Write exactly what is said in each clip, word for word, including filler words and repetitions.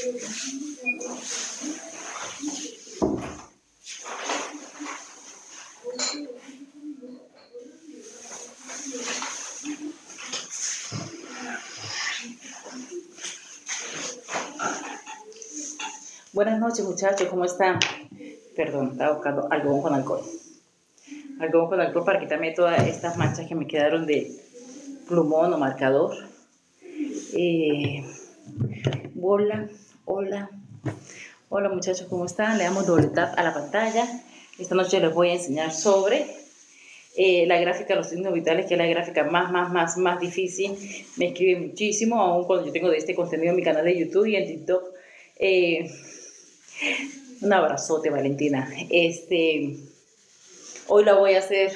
Buenas noches, muchachos, ¿cómo están? Perdón, estaba buscando algodón con alcohol. Algodón con alcohol para quitarme todas estas manchas que me quedaron de plumón o marcador. Eh, hola, hola. Hola, muchachos, ¿cómo están? Le damos doble tap a la pantalla. Esta noche les voy a enseñar sobre eh, la gráfica de los signos vitales, que es la gráfica más, más, más, más difícil. Me escribe muchísimo, aún cuando yo tengo de este contenido en mi canal de YouTube y en TikTok. Eh, Un abrazote, Valentina. Este, hoy la voy a hacer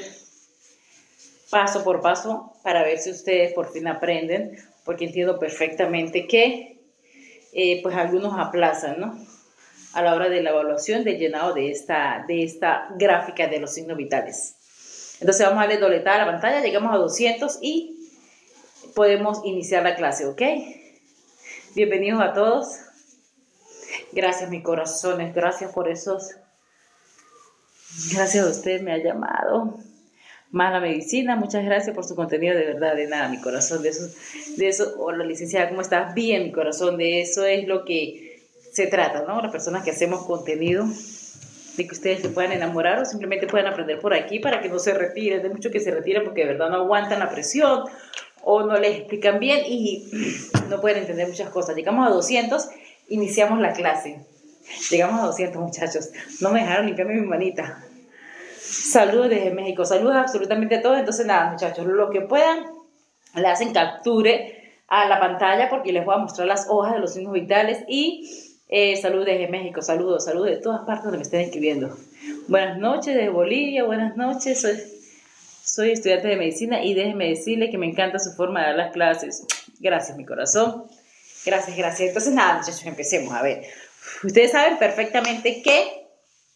paso por paso para ver si ustedes por fin aprenden, porque entiendo perfectamente que eh, pues algunos aplazan, ¿no? A la hora de la evaluación del llenado de esta, de esta gráfica de los signos vitales. Entonces vamos a darle doble tap a la pantalla, llegamos a doscientos y podemos iniciar la clase, ¿ok? Bienvenidos a todos. Gracias, mis corazones, gracias por esos, gracias a usted me ha llamado. Más la medicina, muchas gracias por su contenido, de verdad, de nada, mi corazón, de eso, de eso, hola licenciada, ¿cómo estás? Bien, mi corazón, de eso es lo que se trata, ¿no? Las personas que hacemos contenido, de que ustedes se puedan enamorar o simplemente puedan aprender por aquí para que no se retiren, de muchos que se retiran porque de verdad no aguantan la presión o no les explican bien y no pueden entender muchas cosas. Llegamos a doscientos. Iniciamos la clase. Llegamos a doscientos, muchachos. No me dejaron limpiarme mi manita. Saludos desde México. Saludos absolutamente a todos. Entonces, nada, muchachos, lo que puedan, le hacen capture a la pantalla porque les voy a mostrar las hojas de los signos vitales. Y eh, saludos desde México. Saludos, saludos de todas partes donde me estén escribiendo. Buenas noches desde Bolivia. Buenas noches. Soy, soy estudiante de medicina y déjenme decirle que me encanta su forma de dar las clases. Gracias, mi corazón. Gracias, gracias. Entonces, nada, muchachos, empecemos. A ver, ustedes saben perfectamente que,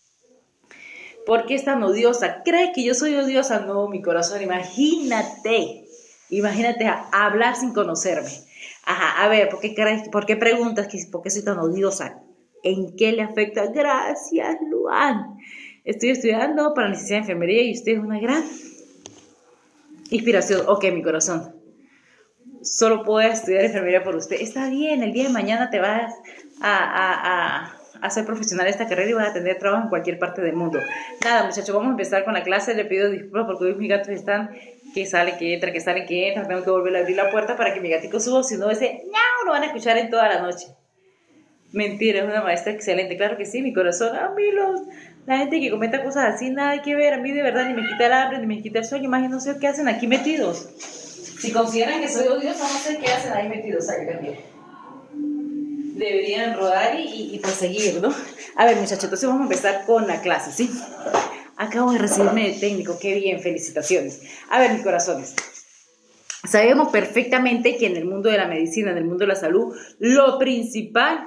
¿por qué es tan odiosa? ¿Crees que yo soy odiosa? No, mi corazón, imagínate, imagínate a hablar sin conocerme. Ajá, a ver, ¿por qué, crees, por qué preguntas que, por qué soy tan odiosa? ¿En qué le afecta? Gracias, Luan. Estoy estudiando para licenciada en enfermería y usted es una gran inspiración. Ok, mi corazón. Solo puedo estudiar enfermería por usted. Está bien, el día de mañana te vas a, a, a, a ser profesional de esta carrera y vas a tener trabajo en cualquier parte del mundo. Nada, muchachos, vamos a empezar con la clase. Le pido disculpas porque hoy mis gatos están que sale, que entra, que sale, que entra. Tengo que volver a abrir la puerta para que mi gatico suba, si no ese ñau lo van a escuchar en toda la noche. Mentira, es una maestra excelente. Claro que sí, mi corazón. A mí los, la gente que comenta cosas así, nada que ver. A mí de verdad ni me quita el hambre, ni me quita el sueño. Imagínense qué hacen aquí metidos. Si consideran que soy odiosa, no sé qué hacen ahí metidos ahí también. Deberían rodar y, y, y proseguir, ¿no? A ver, muchachos, entonces vamos a empezar con la clase, ¿sí? Acabo de recibirme de técnico, qué bien, felicitaciones. A ver, mis corazones. Sabemos perfectamente que en el mundo de la medicina, en el mundo de la salud, lo principal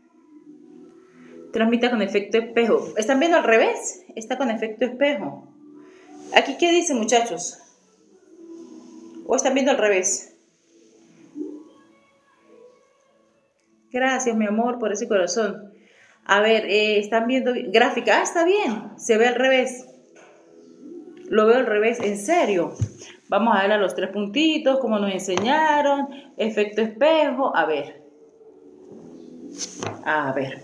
transmite con efecto espejo. ¿Están viendo al revés? Está con efecto espejo. ¿Aquí qué dice, muchachos? ¿O están viendo al revés? Gracias, mi amor, por ese corazón. A ver, eh, ¿están viendo gráfica? Ah, está bien, se ve al revés. Lo veo al revés, en serio. Vamos a ver a los tres puntitos, como nos enseñaron. Efecto espejo, a ver. A ver.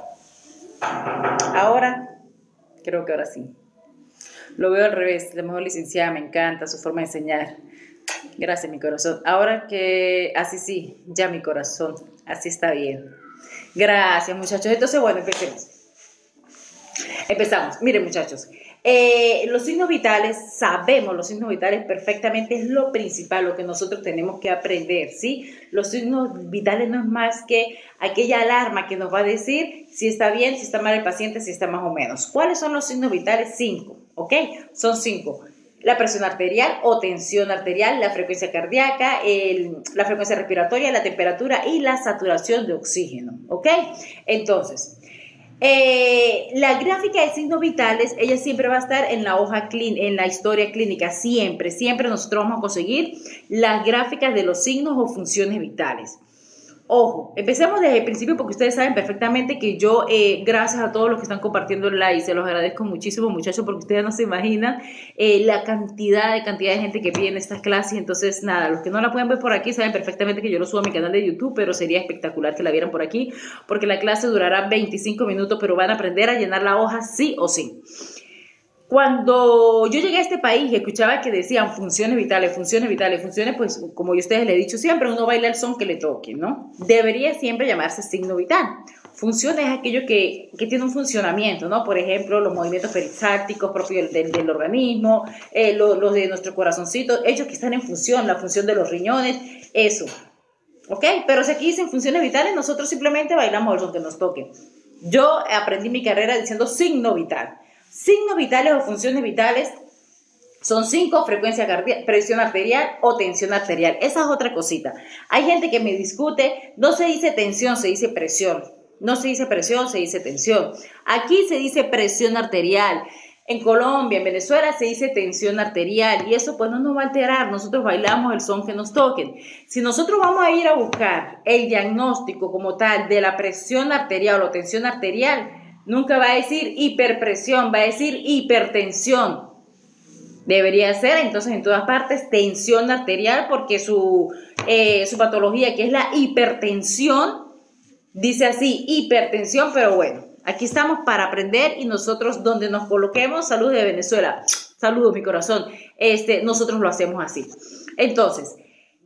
Ahora, creo que ahora sí. Lo veo al revés, la mejor licenciada, me encanta su forma de enseñar. Gracias, mi corazón. Ahora que, así sí, ya mi corazón, así está bien. Gracias, muchachos. Entonces, bueno, empecemos. Empezamos. Miren, muchachos, eh, los signos vitales, sabemos los signos vitales perfectamente, es lo principal, lo que nosotros tenemos que aprender, ¿sí? Los signos vitales no es más que aquella alarma que nos va a decir si está bien, si está mal el paciente, si está más o menos. ¿Cuáles son los signos vitales? Cinco, ¿ok? Son cinco. La presión arterial o tensión arterial, la frecuencia cardíaca, el, la frecuencia respiratoria, la temperatura y la saturación de oxígeno, ¿ok? Entonces, eh, la gráfica de signos vitales, ella siempre va a estar en la hoja clínica, en la historia clínica, siempre, siempre nosotros vamos a conseguir las gráficas de los signos o funciones vitales. Ojo, empecemos desde el principio porque ustedes saben perfectamente que yo, eh, gracias a todos los que están compartiendo el live, se los agradezco muchísimo, muchachos, porque ustedes no se imaginan eh, la cantidad de cantidad de gente que pide estas clases. Entonces, nada, los que no la pueden ver por aquí saben perfectamente que yo lo subo a mi canal de YouTube, pero sería espectacular que la vieran por aquí, porque la clase durará veinticinco minutos, pero van a aprender a llenar la hoja sí o sí. Cuando yo llegué a este país y escuchaba que decían funciones vitales, funciones vitales, funciones, pues como yo a ustedes les he dicho siempre, uno baila el son que le toque, ¿no? Debería siempre llamarse signo vital. Función es aquello que, que tiene un funcionamiento, ¿no? Por ejemplo, los movimientos peristálticos propios del, del organismo, eh, los, los de nuestro corazoncito, ellos que están en función, la función de los riñones, eso. ¿Ok? Pero si aquí dicen funciones vitales, nosotros simplemente bailamos el son que nos toque. Yo aprendí mi carrera diciendo signo vital. Signos vitales o funciones vitales son cinco: frecuencia cardíaca, presión arterial o tensión arterial. Esa es otra cosita. Hay gente que me discute, no se dice tensión, se dice presión. No se dice presión, se dice tensión. Aquí se dice presión arterial. En Colombia, en Venezuela se dice tensión arterial y eso pues no nos va a alterar. Nosotros bailamos el son que nos toquen. Si nosotros vamos a ir a buscar el diagnóstico como tal de la presión arterial o tensión arterial, nunca va a decir hiperpresión, va a decir hipertensión. Debería ser entonces en todas partes tensión arterial porque su, eh, su patología, que es la hipertensión, dice así, hipertensión, pero bueno, aquí estamos para aprender y nosotros donde nos coloquemos, saludos de Venezuela, saludos mi corazón, este, nosotros lo hacemos así. Entonces,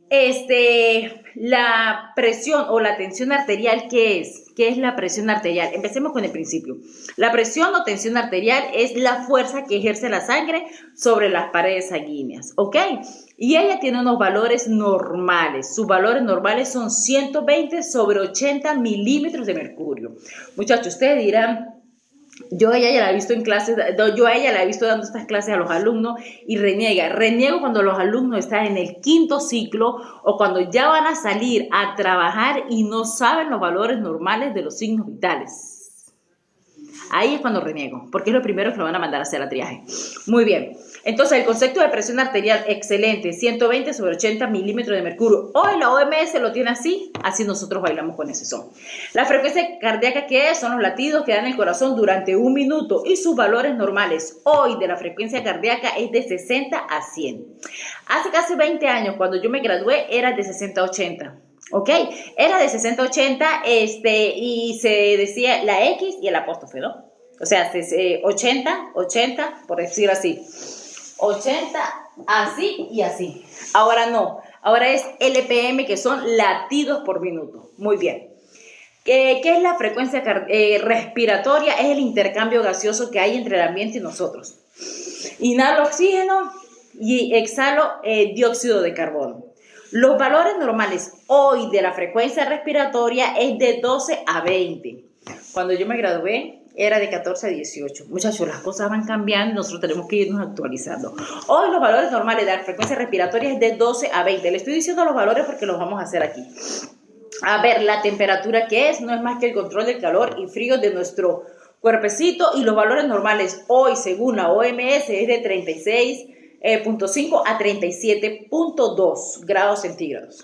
Este, la presión o la tensión arterial, ¿qué es? ¿Qué es la presión arterial? Empecemos con el principio. La presión o tensión arterial es la fuerza que ejerce la sangre sobre las paredes sanguíneas, ¿ok? Y ella tiene unos valores normales. Sus valores normales son ciento veinte sobre ochenta milímetros de mercurio. Muchachos, ustedes dirán, yo a ella ya la he visto en clases, yo a ella la he visto dando estas clases a los alumnos y reniega, reniego cuando los alumnos están en el quinto ciclo o cuando ya van a salir a trabajar y no saben los valores normales de los signos vitales. Ahí es cuando reniego, porque es lo primero que lo van a mandar a hacer a triaje. Muy bien. Entonces, el concepto de presión arterial, excelente, ciento veinte sobre ochenta milímetros de mercurio. Hoy la O M S lo tiene así, así nosotros bailamos con ese son. La frecuencia cardíaca, ¿qué es? Son los latidos que dan el corazón durante un minuto y sus valores normales hoy de la frecuencia cardíaca es de sesenta a cien. Hace casi veinte años, cuando yo me gradué, era de sesenta a ochenta. ¿Ok? Era de sesenta a ochenta este, y se decía la X y el apóstrofe, ¿no? O sea, ochenta, ochenta, por decir así. ochenta, así y así. Ahora no, ahora es L P M, que son latidos por minuto. Muy bien. ¿Qué, qué es la frecuencia eh, respiratoria? Es el intercambio gaseoso que hay entre el ambiente y nosotros. Inhalo oxígeno y exhalo eh, dióxido de carbono. Los valores normales hoy de la frecuencia respiratoria es de doce a veinte. Cuando yo me gradué, era de catorce a dieciocho. Muchachos, las cosas van cambiando y nosotros tenemos que irnos actualizando. Hoy los valores normales de la frecuencia respiratoria es de doce a veinte. Le estoy diciendo los valores porque los vamos a hacer aquí. A ver, la temperatura, que es, no es más que el control del calor y frío de nuestro cuerpecito, y los valores normales hoy, según la O M S, es de treinta y seis punto cinco a treinta y siete punto dos grados centígrados.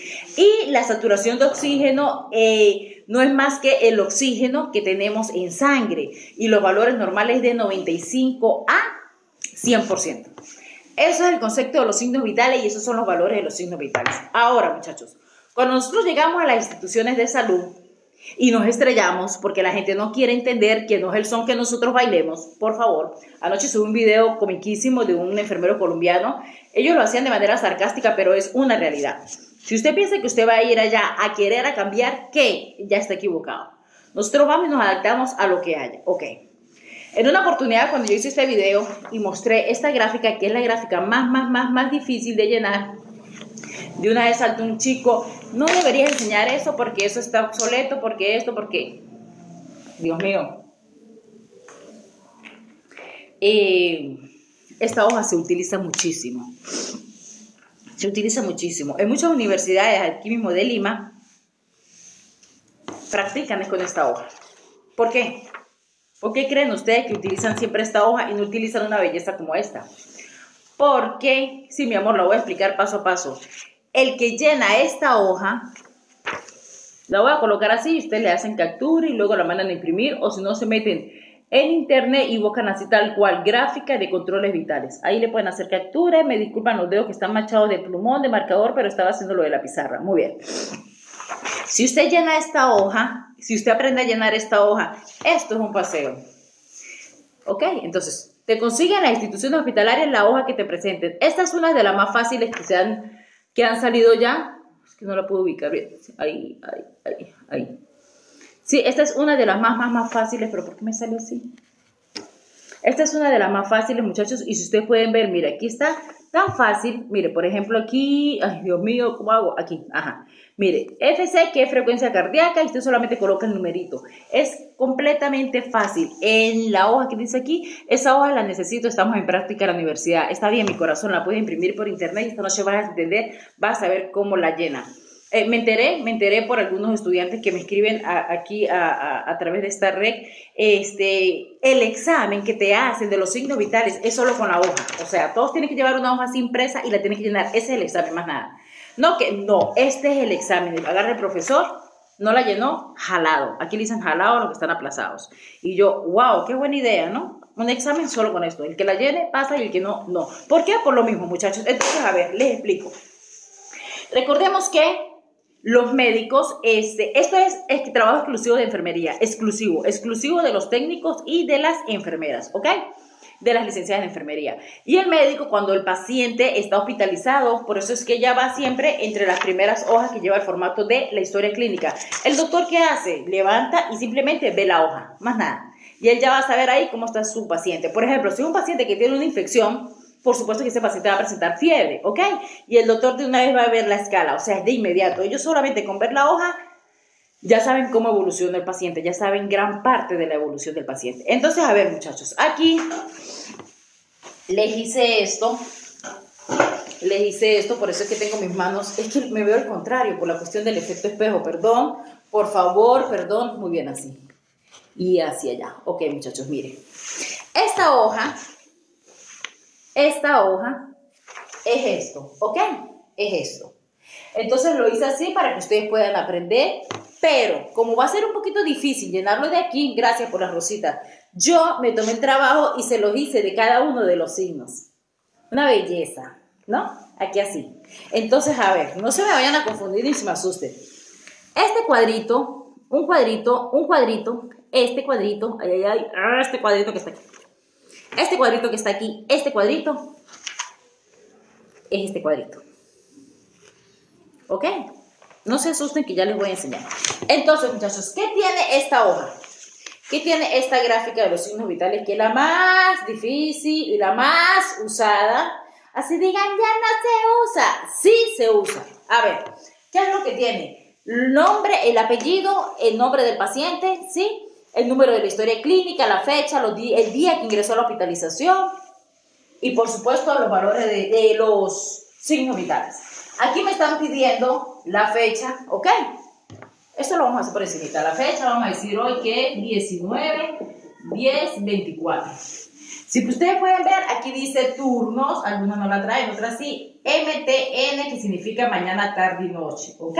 Y la saturación de oxígeno eh, no es más que el oxígeno que tenemos en sangre, y los valores normales de noventa y cinco a cien por ciento. Eso es el concepto de los signos vitales y esos son los valores de los signos vitales. Ahora, muchachos, cuando nosotros llegamos a las instituciones de salud y nos estrellamos porque la gente no quiere entender que no es el son que nosotros bailemos, por favor. Anoche subí un video comiquísimo de un enfermero colombiano. Ellos lo hacían de manera sarcástica, pero es una realidad. Si usted piensa que usted va a ir allá a querer a cambiar, ¿qué? Ya está equivocado. Nosotros vamos y nos adaptamos a lo que haya. Ok. En una oportunidad, cuando yo hice este video y mostré esta gráfica, que es la gráfica más, más, más, más difícil de llenar, de una vez saltó un chico: no deberías enseñar eso porque eso está obsoleto, porque esto, porque... Dios mío. Eh, esta hoja se utiliza muchísimo. Se utiliza muchísimo. En muchas universidades aquí mismo de Lima practican con esta hoja. ¿Por qué? ¿Por qué creen ustedes que utilizan siempre esta hoja y no utilizan una belleza como esta? Porque, sí, mi amor, lo voy a explicar paso a paso. El que llena esta hoja La voy a colocar así, ustedes le hacen captura y luego la mandan a imprimir, o si no se meten en internet y buscan así tal cual, gráfica de controles vitales. Ahí le pueden hacer captura, me disculpan los dedos que están manchados de plumón, de marcador, pero estaba haciendo lo de la pizarra. Muy bien. Si usted llena esta hoja, si usted aprende a llenar esta hoja, esto es un paseo. ¿Ok? Entonces, te consiguen las instituciones hospitalarias la hoja que te presenten. Esta es una de las más fáciles que, se han, que han salido ya. Es que no la puedo ubicar bien. Ahí, ahí, ahí, ahí. Sí, esta es una de las más, más, más fáciles, pero ¿por qué me sale así? Esta es una de las más fáciles, muchachos, y si ustedes pueden ver, mire, aquí está tan fácil. Mire, por ejemplo, aquí, ay, Dios mío, ¿cómo hago? Aquí, ajá. Mire, F C, que es frecuencia cardíaca, y usted solamente coloca el numerito. Es completamente fácil. En la hoja que dice aquí, esa hoja la necesito, estamos en práctica en la universidad. Está bien, mi corazón, la puedes imprimir por internet y esta noche vas a entender, vas a ver cómo la llena. Eh, me enteré, me enteré por algunos estudiantes que me escriben a, aquí a, a, a través de esta red, este, el examen que te hacen de los signos vitales es solo con la hoja. O sea, todos tienen que llevar una hoja así impresa y la tienen que llenar. Ese es el examen, más nada. No, que no, este es el examen. Agarra el profesor, no la llenó, jalado. Aquí le dicen jalado a los que están aplazados. Y yo, wow, qué buena idea, ¿no? Un examen solo con esto. El que la llene pasa y el que no, no. ¿Por qué? Por lo mismo, muchachos. Entonces, a ver, les explico. Recordemos que los médicos, este, esto es, es trabajo exclusivo de enfermería, exclusivo, exclusivo de los técnicos y de las enfermeras, ¿ok? De las licenciadas en enfermería. Y el médico, cuando el paciente está hospitalizado, por eso es que ella va siempre entre las primeras hojas que lleva el formato de la historia clínica. El doctor, ¿qué hace? Levanta y simplemente ve la hoja, más nada. Y él ya va a saber ahí cómo está su paciente. Por ejemplo, si es un paciente que tiene una infección, por supuesto que ese paciente va a presentar fiebre, ¿ok? Y el doctor de una vez va a ver la escala, o sea, es de inmediato. Ellos solamente con ver la hoja ya saben cómo evoluciona el paciente, ya saben gran parte de la evolución del paciente. Entonces, a ver, muchachos, aquí les hice esto, les hice esto, por eso es que tengo mis manos, es que me veo al contrario, por la cuestión del efecto espejo, perdón, por favor, perdón, muy bien así. Y hacia allá, ok, muchachos, miren. Esta hoja... Esta hoja es esto, ¿ok? Es esto. Entonces lo hice así para que ustedes puedan aprender, pero como va a ser un poquito difícil llenarlo de aquí, gracias por las rositas, yo me tomé el trabajo y se los hice de cada uno de los signos. Una belleza, ¿no? Aquí así. Entonces, a ver, no se me vayan a confundir y se me asusten. Este cuadrito, un cuadrito, un cuadrito, este cuadrito, ay, ay, ay, este cuadrito que está aquí. Este cuadrito que está aquí, este cuadrito, es este cuadrito. ¿Ok? No se asusten que ya les voy a enseñar. Entonces, muchachos, ¿qué tiene esta hoja? ¿Qué tiene esta gráfica de los signos vitales? Que es la más difícil y la más usada. Así digan, ya no se usa. Sí se usa. A ver, ¿qué es lo que tiene? El nombre, el apellido, el nombre del paciente, ¿sí? El número de la historia clínica, la fecha, los di el día que ingresó a la hospitalización y, por supuesto, los valores de, de los signos vitales. Aquí me están pidiendo la fecha, ¿ok? Esto lo vamos a hacer por encima. La fecha, vamos a decir hoy que es diecinueve, diez, veinticuatro. Si ustedes pueden ver, aquí dice turnos, algunas no la traen, otras sí. M T N, que significa mañana, tarde y noche, ¿ok?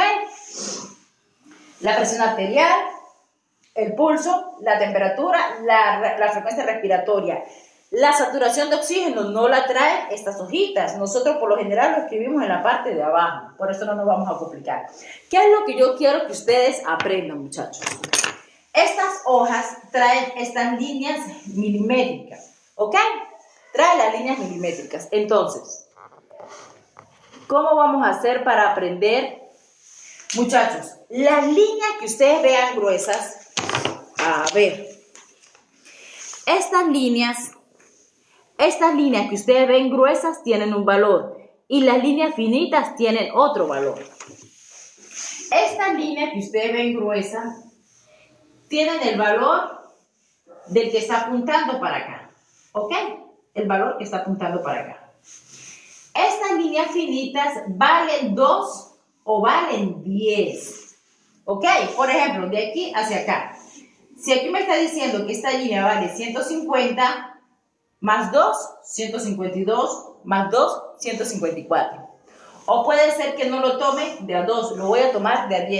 La presión arterial, el pulso, la temperatura, la, la frecuencia respiratoria. La saturación de oxígeno no la traen estas hojitas. Nosotros por lo general lo escribimos en la parte de abajo. Por eso no nos vamos a complicar. ¿Qué es lo que yo quiero que ustedes aprendan, muchachos? Estas hojas traen estas líneas milimétricas. ¿Ok? Trae las líneas milimétricas. Entonces, ¿cómo vamos a hacer para aprender? Muchachos, las líneas que ustedes vean gruesas, a ver, estas líneas, estas líneas que ustedes ven gruesas tienen un valor y las líneas finitas tienen otro valor. Estas líneas que ustedes ven gruesas tienen el valor del que está apuntando para acá, ¿ok? El valor que está apuntando para acá. Estas líneas finitas valen dos o valen diez, ¿ok? Por ejemplo, de aquí hacia acá. Si aquí me está diciendo que esta línea vale ciento cincuenta, más dos, ciento cincuenta y dos, más dos, ciento cincuenta y cuatro. O puede ser que no lo tome de a dos, lo voy a tomar de a diez.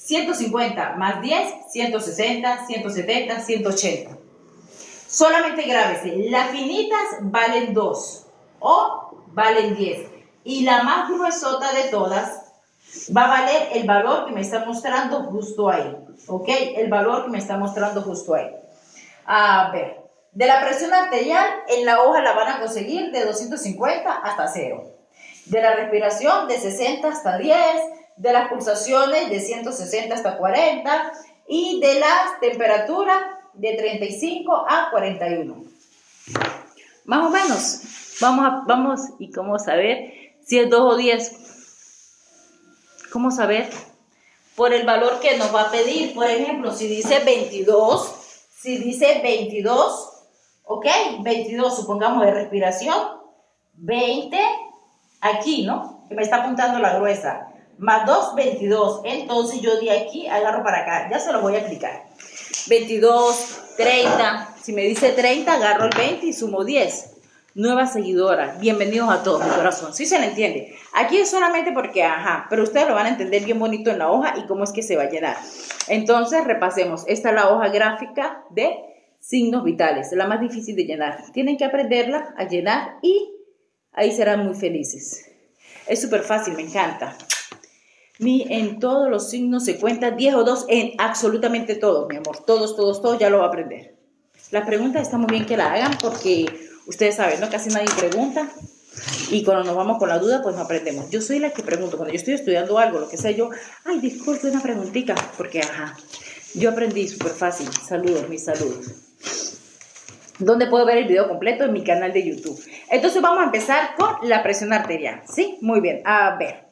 ciento cincuenta más diez, ciento sesenta, ciento setenta, ciento ochenta. Solamente grábese, las finitas valen dos o valen diez. Y la más gruesota de todas va a valer el valor que me está mostrando justo ahí. ¿Ok? El valor que me está mostrando justo ahí. A ver, de la presión arterial en la hoja la van a conseguir de doscientos cincuenta hasta cero. De la respiración de sesenta hasta diez. De las pulsaciones de ciento sesenta hasta cuarenta. Y de la temperatura de treinta y cinco a cuarenta y uno. Más o menos. Vamos, a, vamos y cómo saber si es dos o diez. ¿Cómo saber? Por el valor que nos va a pedir. Por ejemplo, si dice veintidós, si dice veintidós, ok, veintidós, supongamos de respiración, veinte, aquí, ¿no? Que me está apuntando la gruesa, más dos, veintidós. Entonces yo de aquí agarro para acá, ya se lo voy a explicar. veintidós, treinta, si me dice treinta, agarro el veinte y sumo diez. Nueva seguidora, bienvenidos a todos, mi corazón. ¿Sí se le entiende? Aquí es solamente porque, ajá, pero ustedes lo van a entender bien bonito en la hoja y cómo es que se va a llenar. Entonces, repasemos. Esta es la hoja gráfica de signos vitales, la más difícil de llenar. Tienen que aprenderla a llenar y ahí serán muy felices. Es súper fácil, me encanta. Mi, en todos los signos se cuenta diez o dos, en absolutamente todos, mi amor. Todos, todos, todos, ya lo va a aprender. Las preguntas está muy bien que la hagan porque ustedes saben, ¿no? Casi nadie pregunta y cuando nos vamos con la duda, pues no aprendemos. Yo soy la que pregunto, cuando yo estoy estudiando algo, lo que sea, yo, ay, disculpe, una preguntita, porque, ajá, yo aprendí súper fácil. Saludos, mis saludos. ¿Dónde puedo ver el video completo? En mi canal de YouTube. Entonces vamos a empezar con la presión arterial, ¿sí? Muy bien, a ver.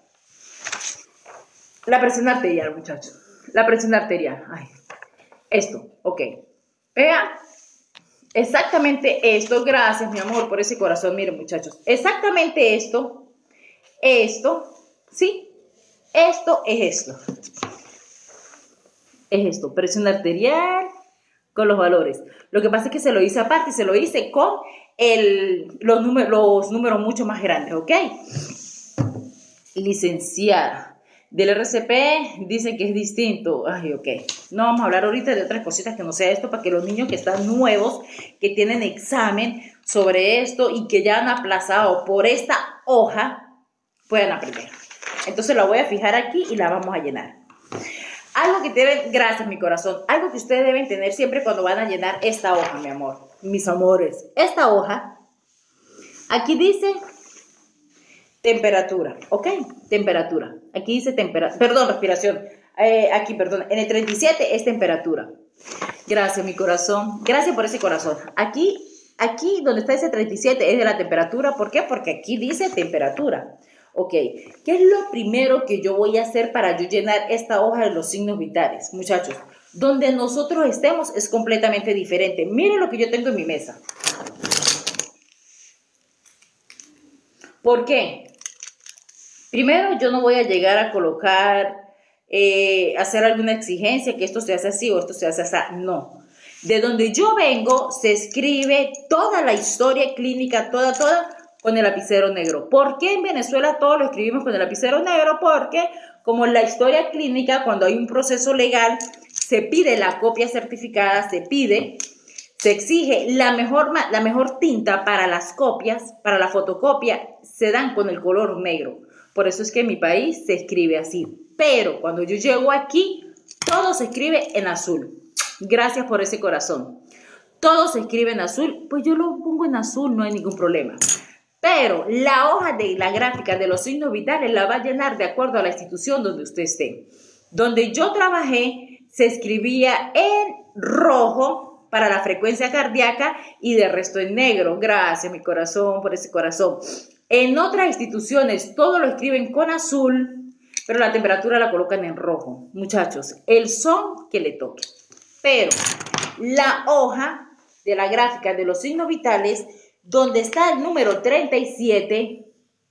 La presión arterial, muchachos. La presión arterial, ay, esto, ok. Vean. Exactamente esto, gracias mi amor por ese corazón, miren muchachos, exactamente esto, esto, ¿sí? Esto es esto, es esto, presión arterial con los valores. Lo que pasa es que se lo hice aparte, se lo hice con el, los, números, los números mucho más grandes, ¿ok? Licenciada. Del R C P dicen que es distinto. Ay, ok. No vamos a hablar ahorita de otras cositas que no sea esto para que los niños que están nuevos, que tienen examen sobre esto y que ya han aplazado por esta hoja, puedan aprender. Entonces la voy a fijar aquí y la vamos a llenar. Algo que deben, gracias mi corazón, algo que ustedes deben tener siempre cuando van a llenar esta hoja, mi amor, mis amores. Esta hoja, aquí dice temperatura, ¿ok? Temperatura. Aquí dice temperatura, perdón, respiración. Eh, aquí, perdón, en el treinta y siete es temperatura. Gracias, mi corazón. Gracias por ese corazón. Aquí, aquí donde está ese treinta y siete es de la temperatura. ¿Por qué? Porque aquí dice temperatura. Ok, ¿qué es lo primero que yo voy a hacer para yo llenar esta hoja de los signos vitales? Muchachos, donde nosotros estemos es completamente diferente. Miren lo que yo tengo en mi mesa. ¿Por qué? Primero, yo no voy a llegar a colocar, eh, hacer alguna exigencia que esto se hace así o esto se hace así. No. De donde yo vengo, se escribe toda la historia clínica, toda, toda, con el lapicero negro. ¿Por qué en Venezuela todo lo escribimos con el lapicero negro? Porque como la historia clínica, cuando hay un proceso legal, se pide la copia certificada, se pide, se exige la mejor, la mejor tinta para las copias, para la fotocopia, se dan con el color negro. Por eso es que en mi país se escribe así. Pero cuando yo llego aquí, todo se escribe en azul. Gracias por ese corazón. Todo se escribe en azul, pues yo lo pongo en azul, no hay ningún problema. Pero la hoja de la gráfica de los signos vitales la va a llenar de acuerdo a la institución donde usted esté. Donde yo trabajé, se escribía en rojo para la frecuencia cardíaca y de resto en negro. Gracias, mi corazón, por ese corazón. En otras instituciones todo lo escriben con azul, pero la temperatura la colocan en rojo. Muchachos, el son que le toque. Pero la hoja de la gráfica de los signos vitales, donde está el número treinta y siete,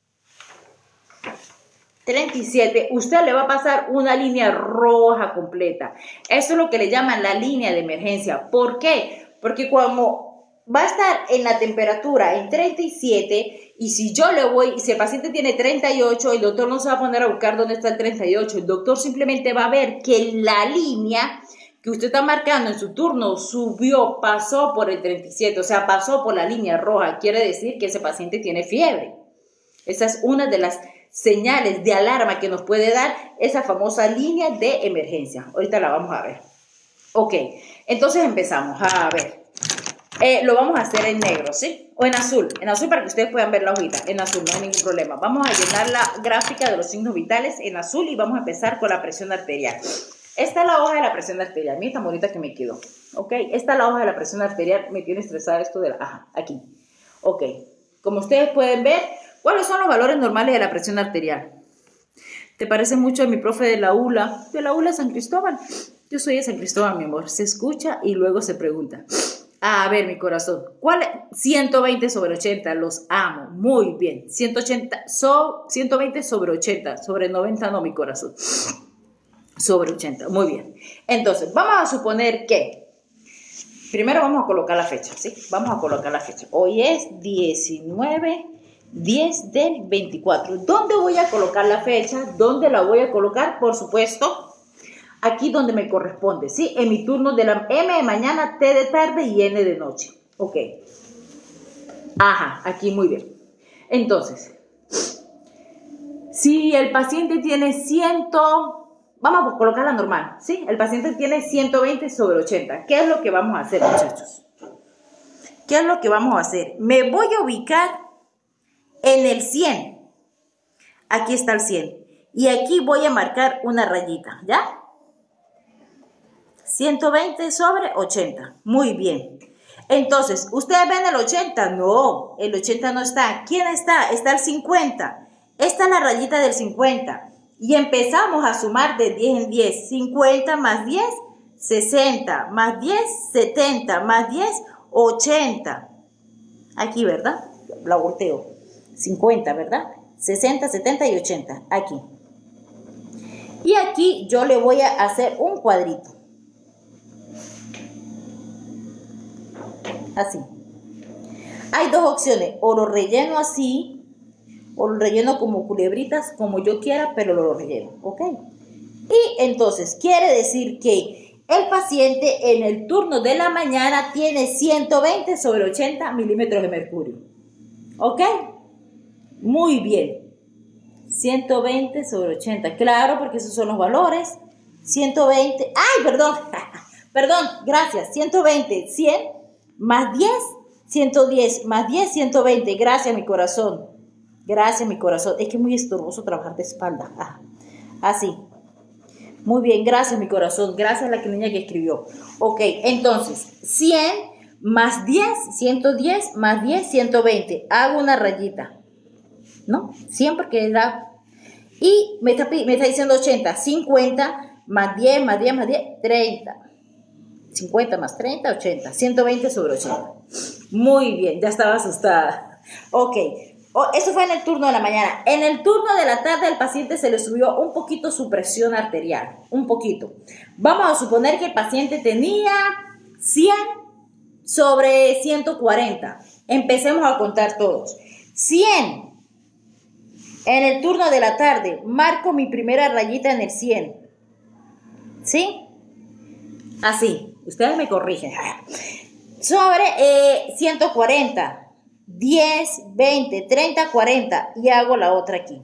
treinta y siete, usted le va a pasar una línea roja completa. Eso es lo que le llaman la línea de emergencia. ¿Por qué? Porque cuando va a estar en la temperatura en treinta y siete y si yo le voy, si el paciente tiene treinta y ocho, el doctor no se va a poner a buscar dónde está el treinta y ocho, el doctor simplemente va a ver que la línea que usted está marcando en su turno subió, pasó por el treinta y siete, o sea, pasó por la línea roja, quiere decir que ese paciente tiene fiebre. Esa es una de las señales de alarma que nos puede dar esa famosa línea de emergencia. Ahorita la vamos a ver. Ok, entonces empezamos a ver. Eh, lo vamos a hacer en negro, ¿sí? O en azul, en azul para que ustedes puedan ver la hojita, en azul, no hay ningún problema. Vamos a llenar la gráfica de los signos vitales en azul y vamos a empezar con la presión arterial. Esta es la hoja de la presión arterial, mira tan bonita que me quedó, ¿ok? Esta es la hoja de la presión arterial, me tiene estresada esto de la, ajá, aquí, ok. Como ustedes pueden ver, ¿cuáles son los valores normales de la presión arterial? ¿Te parece mucho a mi profe de la U L A? De la U L A San Cristóbal. Yo soy de San Cristóbal, mi amor. Se escucha y luego se pregunta. A ver, mi corazón, ¿cuál? ciento veinte sobre ochenta, los amo, muy bien. ciento ochenta, so, ciento veinte sobre ochenta, sobre noventa no, mi corazón. Sobre ochenta, muy bien. Entonces, vamos a suponer que, primero vamos a colocar la fecha, ¿sí? Vamos a colocar la fecha. Hoy es diecinueve, diez del veinticuatro. ¿Dónde voy a colocar la fecha? ¿Dónde la voy a colocar? Por supuesto, aquí donde me corresponde, ¿sí? En mi turno de la M de mañana, T de tarde y N de noche. Ok. Ajá, aquí muy bien. Entonces, si el paciente tiene cien, vamos a colocarla normal, ¿sí? El paciente tiene ciento veinte sobre ochenta. ¿Qué es lo que vamos a hacer, muchachos? ¿Qué es lo que vamos a hacer? Me voy a ubicar en el cien. Aquí está el cien. Y aquí voy a marcar una rayita, ¿ya? ciento veinte sobre ochenta. Muy bien. Entonces, ¿ustedes ven el ochenta? No, el ochenta no está. ¿Quién está? Está el cincuenta. Esta es la rayita del cincuenta. Y empezamos a sumar de diez en diez. cincuenta más diez, sesenta. Más diez, setenta. Más diez, ochenta. Aquí, ¿verdad? La volteo. cincuenta, ¿verdad? sesenta, setenta y ochenta. Aquí. Y aquí yo le voy a hacer un cuadrito. Así. Hay dos opciones, o lo relleno así, o lo relleno como culebritas, como yo quiera, pero lo relleno, ¿ok? Y entonces, quiere decir que el paciente en el turno de la mañana tiene ciento veinte sobre ochenta milímetros de mercurio, ¿ok? Muy bien. ciento veinte sobre ochenta, claro, porque esos son los valores. ciento veinte, ¡ay, perdón! Perdón, gracias, ciento veinte, cien más diez, ciento diez, más diez, ciento veinte. Gracias, mi corazón. Gracias, mi corazón. Es que es muy estorboso trabajar de espalda. Ah, así. Muy bien, gracias, mi corazón. Gracias a la niña que escribió. Ok, entonces, cien más diez, ciento diez, más diez, ciento veinte. Hago una rayita. ¿No? cien porque da... Y me está, me está diciendo ochenta. cincuenta más diez, más diez, más diez, treinta. cincuenta más treinta, ochenta. ciento veinte sobre ochenta. Muy bien, ya estaba asustada. Ok, oh, eso fue en el turno de la mañana. En el turno de la tarde al paciente se le subió un poquito su presión arterial. Un poquito. Vamos a suponer que el paciente tenía cien sobre ciento cuarenta. Empecemos a contar todos. cien. En el turno de la tarde marco mi primera rayita en el cien. ¿Sí? Así. Ustedes me corrigen. Sobre eh, ciento cuarenta. diez, veinte, treinta, cuarenta. Y hago la otra aquí.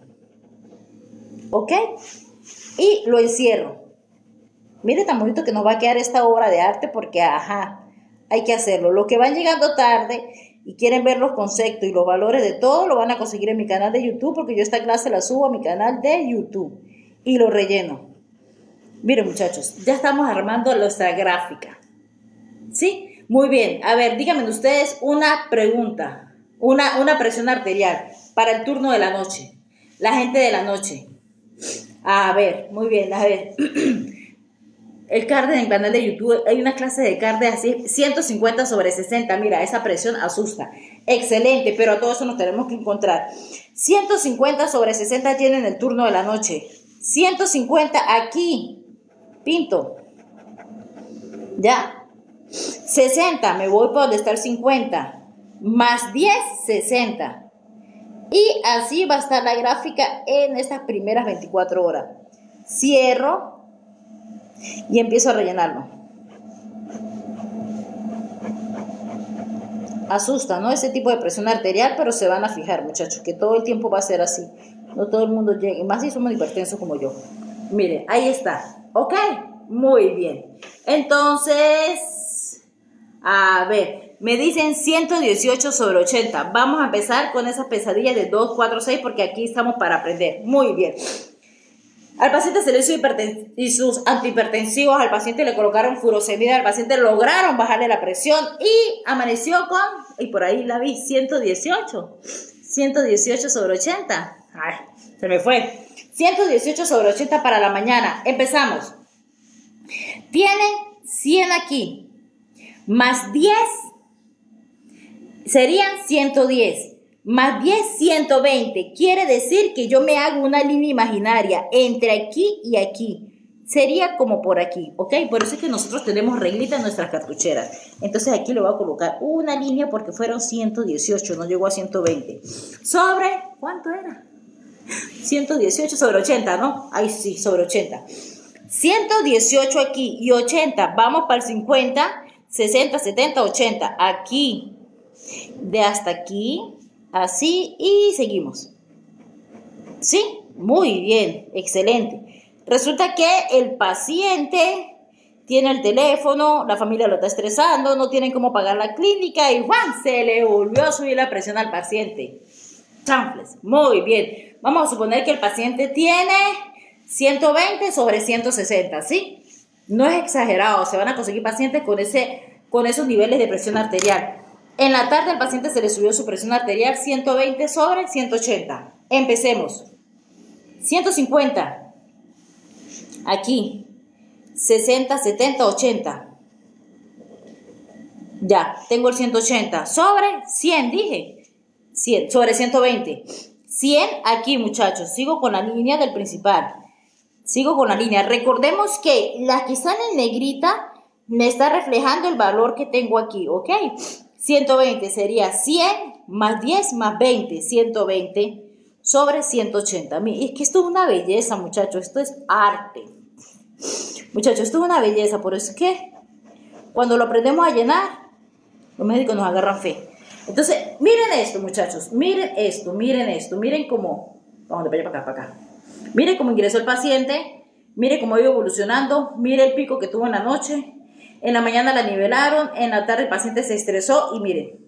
¿Ok? Y lo encierro. Mire tan bonito que nos va a quedar esta obra de arte porque, ajá, hay que hacerlo. Los que van llegando tarde y quieren ver los conceptos y los valores de todo, lo van a conseguir en mi canal de YouTube porque yo esta clase la subo a mi canal de YouTube. Y lo relleno. Miren, muchachos, ya estamos armando nuestra gráfica. ¿Sí? Muy bien. A ver, díganme ustedes una pregunta. Una, una presión arterial para el turno de la noche. La gente de la noche. A ver, muy bien, a ver. El cardio en el canal de YouTube, hay una clase de cardio así, ciento cincuenta sobre sesenta. Mira, esa presión asusta. Excelente, pero a todo eso nos tenemos que encontrar. ciento cincuenta sobre sesenta tienen el turno de la noche. ciento cincuenta aquí. Pinto. Ya. sesenta, me voy por donde está el cincuenta, más diez, sesenta. Y así va a estar la gráfica en estas primeras veinticuatro horas. Cierro y empiezo a rellenarlo. Asusta, ¿no? Ese tipo de presión arterial, pero se van a fijar, muchachos, que todo el tiempo va a ser así. No todo el mundo llega, y más si somos hipertensos como yo. Miren, ahí está. ¿Ok? Muy bien. Entonces, a ver, me dicen ciento dieciocho sobre ochenta. Vamos a empezar con esas pesadillas de dos, cuatro, seis, porque aquí estamos para aprender. Muy bien. Al paciente se le hizo hiperten y sus antihipertensivos, al paciente le colocaron furosemida, al paciente lograron bajarle la presión y amaneció con, y por ahí la vi, ciento dieciocho. ciento dieciocho sobre ochenta. Ay, se me fue. ciento dieciocho sobre ochenta para la mañana. Empezamos. Tiene cien aquí, más diez serían ciento diez. Más diez, ciento veinte. Quiere decir que yo me hago una línea imaginaria entre aquí y aquí. Sería como por aquí, ¿ok? Por eso es que nosotros tenemos reglita en nuestras cartucheras. Entonces aquí le voy a colocar una línea porque fueron ciento dieciocho, no llegó a ciento veinte. Sobre, ¿cuánto era? ciento dieciocho sobre ochenta, ¿no? Ahí sí, sobre ochenta. ciento dieciocho aquí y ochenta. Vamos para el cincuenta, sesenta, setenta, ochenta. Aquí, de hasta aquí. Así y seguimos. ¿Sí? Muy bien, excelente. Resulta que el paciente tiene el teléfono, la familia lo está estresando, no tienen cómo pagar la clínica y ¡juan! Se le volvió a subir la presión al paciente. Chanfles, muy bien. Vamos a suponer que el paciente tiene ciento veinte sobre ciento sesenta, ¿sí? No es exagerado, se van a conseguir pacientes con, ese, con esos niveles de presión arterial. En la tarde al paciente se le subió su presión arterial ciento veinte sobre ciento ochenta. Empecemos. ciento cincuenta. Aquí. sesenta, setenta, ochenta. Ya, tengo el ciento ochenta. Sobre cien, dije. cien, sobre ciento veinte. cien aquí, muchachos. Sigo con la línea del principal. Sigo con la línea. Recordemos que la que sale en negrita me está reflejando el valor que tengo aquí, ¿ok? ciento veinte sería cien más diez más veinte, ciento veinte sobre ciento ochenta. Es que esto es una belleza, muchachos, esto es arte. Muchachos, esto es una belleza, por eso es que cuando lo aprendemos a llenar, los médicos nos agarran fe. Entonces, miren esto, muchachos, miren esto, miren esto, miren cómo, vamos de para acá, para acá. Miren cómo ingresó el paciente, miren cómo iba evolucionando, miren el pico que tuvo en la noche. En la mañana la nivelaron, en la tarde el paciente se estresó y miren.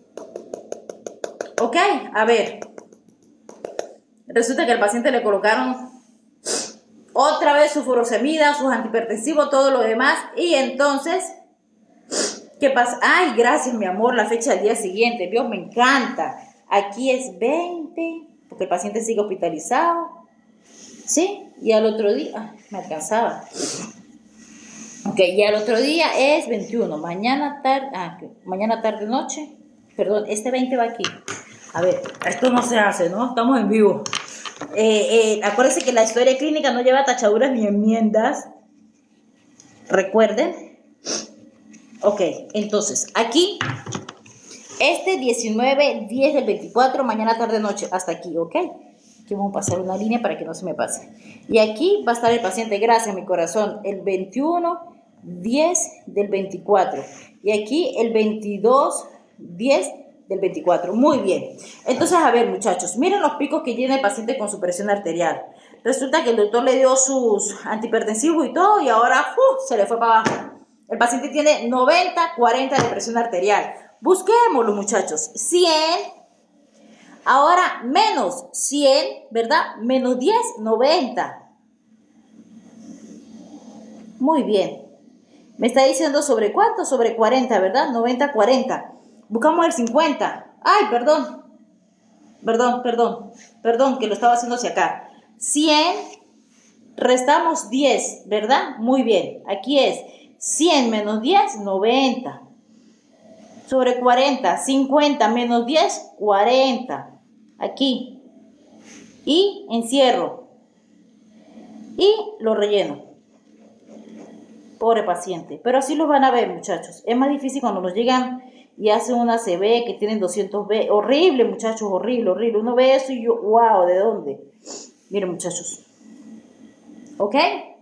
Ok, a ver. Resulta que al paciente le colocaron otra vez su furosemida, sus antihipertensivos, todo lo demás. Y entonces, ¿qué pasa? Ay, gracias mi amor, la fecha del día siguiente. Dios, me encanta. Aquí es veinte, porque el paciente sigue hospitalizado. ¿Sí? Y al otro día, me alcanzaba. Ok, y al otro día es veintiuno, mañana tarde, ah, mañana tarde noche, perdón, este veinte va aquí. A ver, esto no se hace, ¿no? Estamos en vivo. Eh, eh, acuérdense que la historia clínica no lleva tachaduras ni enmiendas. Recuerden. Ok, entonces, aquí, este diecinueve, diez del veinticuatro, mañana tarde noche, hasta aquí, ¿ok? Aquí vamos a pasar una línea para que no se me pase. Y aquí va a estar el paciente, gracias mi corazón, el veintiuno, diez del veinticuatro. Y aquí el veintidós, diez del veinticuatro. Muy bien. Entonces, a ver, muchachos, miren los picos que tiene el paciente con su presión arterial. Resulta que el doctor le dio sus antihipertensivos y todo, y ahora uh, se le fue para abajo. El paciente tiene noventa, cuarenta de presión arterial. Busquémoslo, muchachos. cien. Ahora, menos cien, ¿verdad? Menos diez, noventa. Muy bien. Me está diciendo sobre cuánto, sobre cuarenta, ¿verdad? noventa, cuarenta. Buscamos el cincuenta. Ay, perdón. Perdón, perdón. Perdón, que lo estaba haciendo hacia acá. cien, restamos diez, ¿verdad? Muy bien. Aquí es cien menos diez, noventa. Sobre cuarenta, cincuenta menos diez, cuarenta. Aquí. Y encierro. Y lo relleno. Pobre paciente. Pero así los van a ver, muchachos. Es más difícil cuando nos llegan y hacen una C B que tienen doscientos B. Horrible, muchachos, horrible, horrible. Uno ve eso y yo, wow, ¿de dónde? Miren, muchachos. ¿Ok?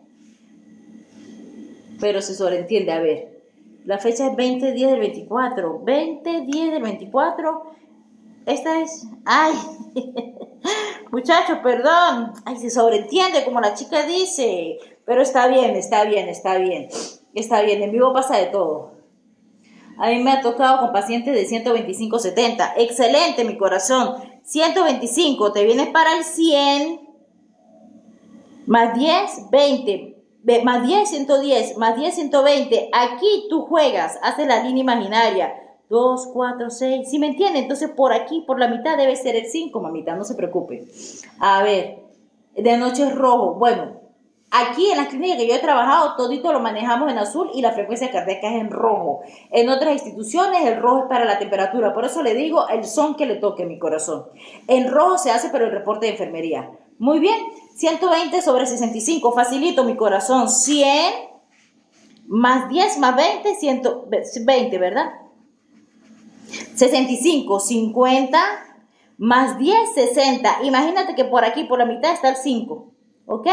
Pero se sobreentiende, a ver. La fecha es veinte diez del veinticuatro. veinte diez del veinticuatro. Esta es... ¡Ay! Muchachos, perdón. Ay, se sobreentiende como la chica dice. Pero está bien, está bien, está bien. Está bien, en vivo pasa de todo. A mí me ha tocado con pacientes de ciento veinticinco setenta. Excelente, mi corazón. ciento veinticinco, te vienes para el cien. Más diez, veinte. Más diez, ciento diez. Más diez, ciento veinte. Aquí tú juegas, haces la línea imaginaria. dos, cuatro, seis. ¿Sí me entiende? Entonces por aquí, por la mitad debe ser el cinco, mamita. No se preocupe. A ver. De noche es rojo. Bueno. Aquí en la clínica que yo he trabajado, todito lo manejamos en azul y la frecuencia cardíaca es en rojo. En otras instituciones el rojo es para la temperatura. Por eso le digo el son que le toque mi corazón. En rojo se hace pero el reporte de enfermería. Muy bien, ciento veinte sobre sesenta y cinco. Facilito mi corazón. cien más diez más veinte, ciento veinte, ¿verdad? sesenta y cinco, cincuenta más diez, sesenta. Imagínate que por aquí, por la mitad está el cinco. ¿Ok?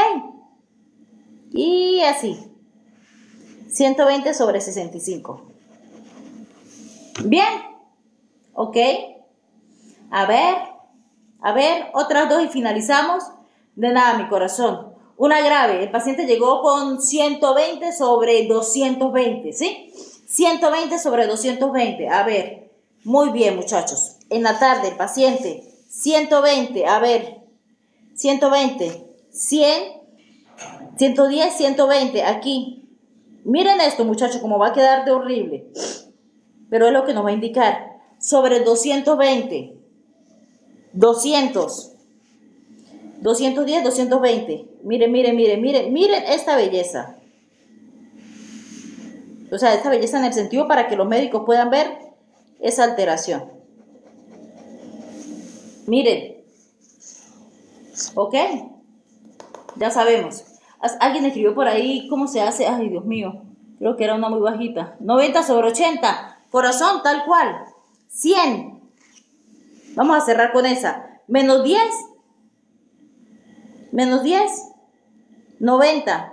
Y así, ciento veinte sobre sesenta y cinco. Bien, ok. A ver, a ver, otras dos y finalizamos. De nada, mi corazón. Una grave, el paciente llegó con ciento veinte sobre doscientos veinte, ¿sí? ciento veinte sobre doscientos veinte, a ver. Muy bien, muchachos. En la tarde, el paciente, ciento veinte, a ver. ciento veinte, cien. ciento diez, ciento veinte, aquí. Miren esto, muchachos, cómo va a quedar de horrible. Pero es lo que nos va a indicar. Sobre doscientos veinte. doscientos. doscientos diez, doscientos veinte. Miren, miren, miren, miren, miren esta belleza. O sea, esta belleza en el sentido para que los médicos puedan ver esa alteración. Miren. ¿Ok? Ya sabemos. Alguien escribió por ahí cómo se hace. Ay, Dios mío. Creo que era una muy bajita. noventa sobre ochenta. Corazón, tal cual. cien. Vamos a cerrar con esa. Menos diez. Menos diez. noventa.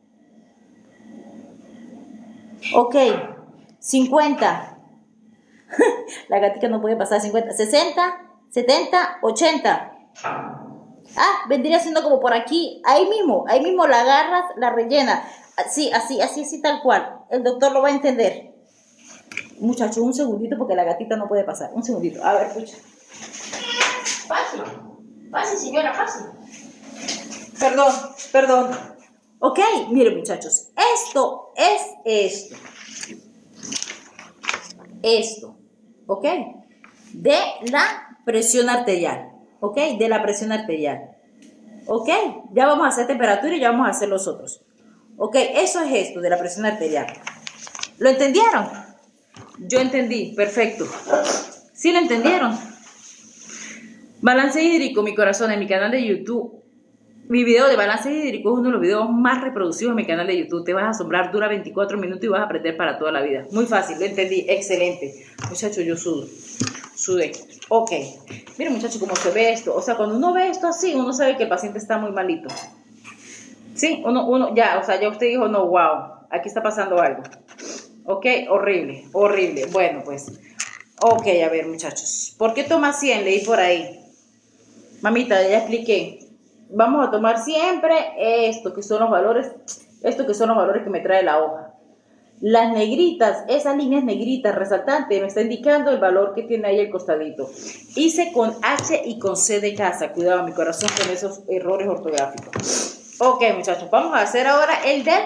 Ok. cincuenta. La gatica no puede pasar cincuenta. sesenta. setenta. ochenta. Ah, vendría siendo como por aquí, ahí mismo, ahí mismo la agarras, la rellenas. Así, así, así, así, tal cual. El doctor lo va a entender. Muchachos, un segundito porque la gatita no puede pasar. Un segundito. A ver, escucha. Fácil. Fácil, señora, fácil. Perdón, perdón. Ok, miren, muchachos. Esto es esto. Esto. ¿Ok? De la presión arterial. ¿Ok? De la presión arterial. ¿Ok? Ya vamos a hacer temperatura y ya vamos a hacer los otros. ¿Ok? Eso es esto de la presión arterial. ¿Lo entendieron? Yo entendí. Perfecto. ¿Sí lo entendieron? Balance hídrico, mi corazón, en mi canal de YouTube. Mi video de balance hídrico es uno de los videos más reproducidos en mi canal de YouTube. Te vas a asombrar, dura veinticuatro minutos y vas a aprender para toda la vida. Muy fácil, lo entendí. Excelente. Muchachos, yo sudo. Sudé. Ok. Miren, muchachos, cómo se ve esto. O sea, cuando uno ve esto así, uno sabe que el paciente está muy malito. Sí, uno, uno, ya, o sea, ya usted dijo, no, wow, aquí está pasando algo. Ok, horrible, horrible. Bueno, pues, ok, a ver, muchachos. ¿Por qué toma cien? Leí por ahí. Mamita, ya expliqué. Vamos a tomar siempre esto, que son los valores, esto que son los valores que me trae la hoja. Las negritas, esas líneas negritas resaltantes me está indicando el valor que tiene ahí el costadito. Hice con H y con C de casa. Cuidado, mi corazón, con esos errores ortográficos. Ok, muchachos, vamos a hacer ahora el del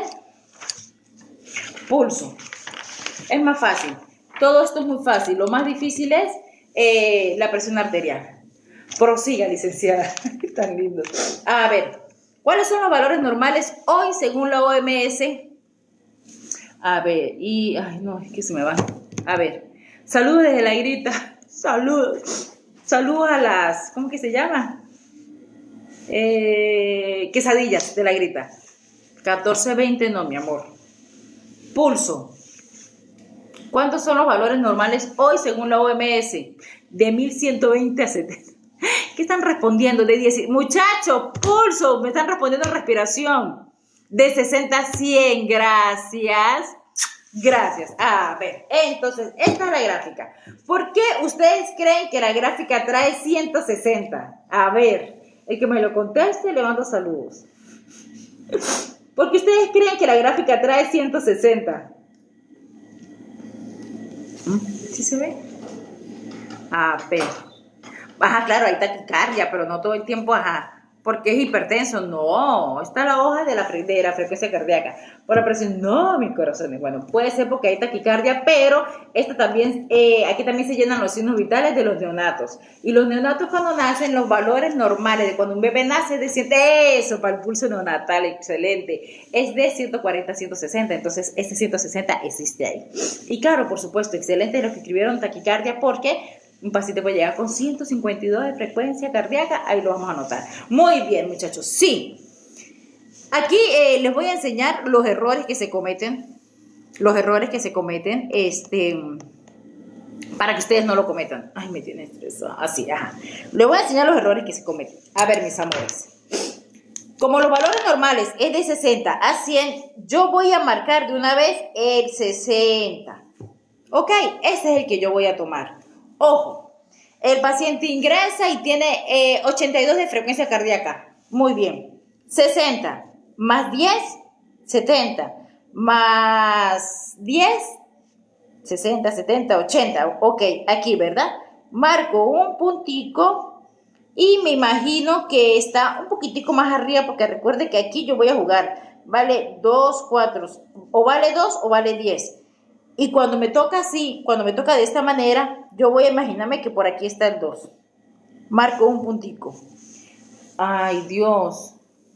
pulso. Es más fácil. Todo esto es muy fácil. Lo más difícil es eh, la presión arterial. Prosiga, licenciada. Tan lindo. A ver, ¿cuáles son los valores normales hoy según la O M S? A ver, y... Ay, no, es que se me va. A ver, saludos desde la grita. Saludos. Saludos a las... ¿Cómo que se llama? Eh, quesadillas de la grita. catorce veinte, no, mi amor. Pulso. ¿Cuántos son los valores normales hoy según la O M S? De mil ciento veinte a setenta. ¿Qué están respondiendo? De diez. Muchachos, pulso, me están respondiendo respiración. De sesenta a cien, gracias. Gracias. A ver, entonces, esta es la gráfica. ¿Por qué ustedes creen que la gráfica trae ciento sesenta? A ver, el que me lo conteste, le mando saludos. ¿Por qué ustedes creen que la gráfica trae ciento sesenta? ¿Sí se ve? A ver. Ajá, claro, hay taquicardia, pero no todo el tiempo, ajá. Porque es hipertenso. No, está la hoja de la, de la frecuencia cardíaca. Por la presión, no, mi corazón. Bueno, puede ser porque hay taquicardia, pero esta también, eh, aquí también se llenan los signos vitales de los neonatos. Y los neonatos cuando nacen, los valores normales de cuando un bebé nace es de ciento, eso, para el pulso neonatal, excelente. Es de ciento cuarenta a ciento sesenta, entonces este ciento sesenta existe ahí. Y claro, por supuesto, excelente los que escribieron taquicardia porque un paciente puede llegar con ciento cincuenta y dos de frecuencia cardíaca, ahí lo vamos a anotar. Muy bien, muchachos, sí. Aquí eh, les voy a enseñar los errores que se cometen, los errores que se cometen, este, para que ustedes no lo cometan. Ay, me tiene estresada. Así, ajá. Les voy a enseñar los errores que se cometen. A ver, mis amores. Como los valores normales es de sesenta a cien, yo voy a marcar de una vez el sesenta. Ok, ese es el que yo voy a tomar. Ojo, el paciente ingresa y tiene eh, ochenta y dos de frecuencia cardíaca. Muy bien. sesenta más diez, setenta. Más diez, sesenta, setenta, ochenta. Ok, aquí, ¿verdad? Marco un puntico y me imagino que está un poquitico más arriba porque recuerde que aquí yo voy a jugar. Vale dos, cuatro, o vale dos o vale diez. Y cuando me toca así, cuando me toca de esta manera, yo voy a imaginarme que por aquí está el dos. Marco un puntico. Ay, Dios.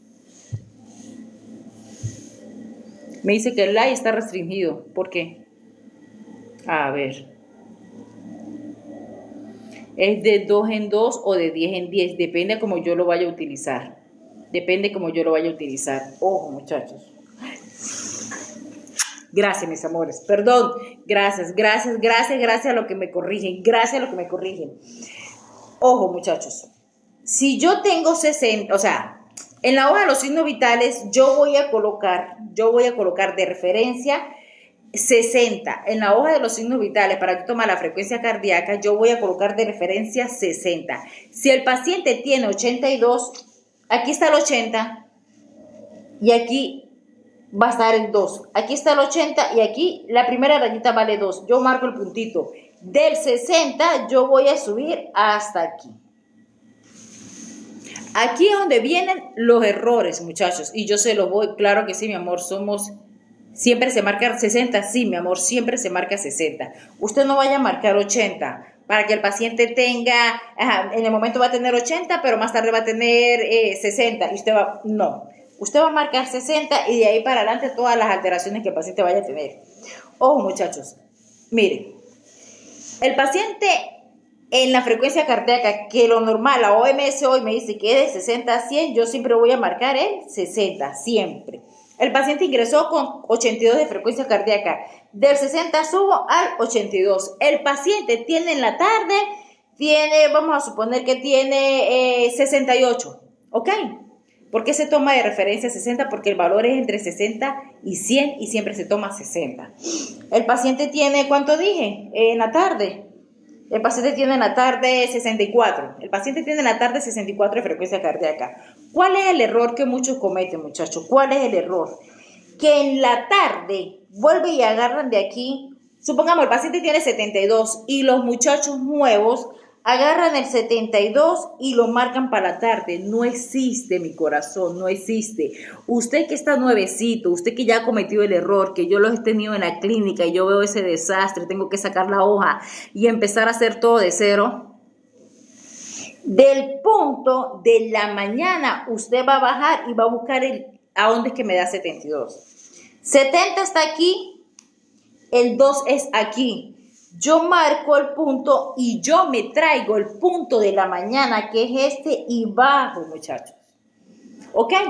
Me dice que el like está restringido. ¿Por qué? A ver. Es de dos en dos o de diez en diez. Depende como yo lo vaya a utilizar. Depende como yo lo vaya a utilizar. Ojo, muchachos. Gracias, mis amores. Perdón. Gracias, gracias, gracias, gracias a lo que me corrigen. Gracias a lo que me corrigen. Ojo, muchachos. Si yo tengo sesenta, o sea, en la hoja de los signos vitales, yo voy a colocar, yo voy a colocar de referencia sesenta. En la hoja de los signos vitales, para que tome la frecuencia cardíaca, yo voy a colocar de referencia sesenta. Si el paciente tiene ochenta y dos, aquí está el ochenta y aquí va a estar el dos. Aquí está el ochenta y aquí la primera rayita vale dos. Yo marco el puntito. Del sesenta yo voy a subir hasta aquí. Aquí es donde vienen los errores, muchachos. Y yo se los voy, claro que sí, mi amor, somos... Siempre se marca sesenta, sí, mi amor, siempre se marca sesenta. Usted no vaya a marcar ochenta para que el paciente tenga, ajá, en el momento va a tener ochenta, pero más tarde va a tener eh, sesenta. Y usted va, no. Usted va a marcar sesenta y de ahí para adelante todas las alteraciones que el paciente vaya a tener. Ojo, muchachos, miren, el paciente en la frecuencia cardíaca, que lo normal, la O M S hoy me dice que es de sesenta a cien, yo siempre voy a marcar el sesenta, siempre. El paciente ingresó con ochenta y dos de frecuencia cardíaca, del sesenta subo al ochenta y dos. El paciente tiene en la tarde, tiene, vamos a suponer que tiene eh, sesenta y ocho, ¿ok? ¿Por qué se toma de referencia sesenta? Porque el valor es entre sesenta y cien y siempre se toma sesenta. El paciente tiene, ¿cuánto dije? Eh, en la tarde. El paciente tiene en la tarde sesenta y cuatro. El paciente tiene en la tarde sesenta y cuatro de frecuencia cardíaca. ¿Cuál es el error que muchos cometen, muchachos? ¿Cuál es el error? Que en la tarde vuelve y agarran de aquí. Supongamos el paciente tiene setenta y dos y los muchachos nuevos agarran el setenta y dos y lo marcan para la tarde. No existe, mi corazón, no existe. Usted que está nuevecito, usted que ya ha cometido el error, que yo lo he tenido en la clínica y yo veo ese desastre, tengo que sacar la hoja y empezar a hacer todo de cero. Del punto de la mañana, usted va a bajar y va a buscar el, a dónde es que me da setenta y dos. setenta está aquí, el dos es aquí. Yo marco el punto y yo me traigo el punto de la mañana, que es este, y bajo, muchachos. ¿Ok?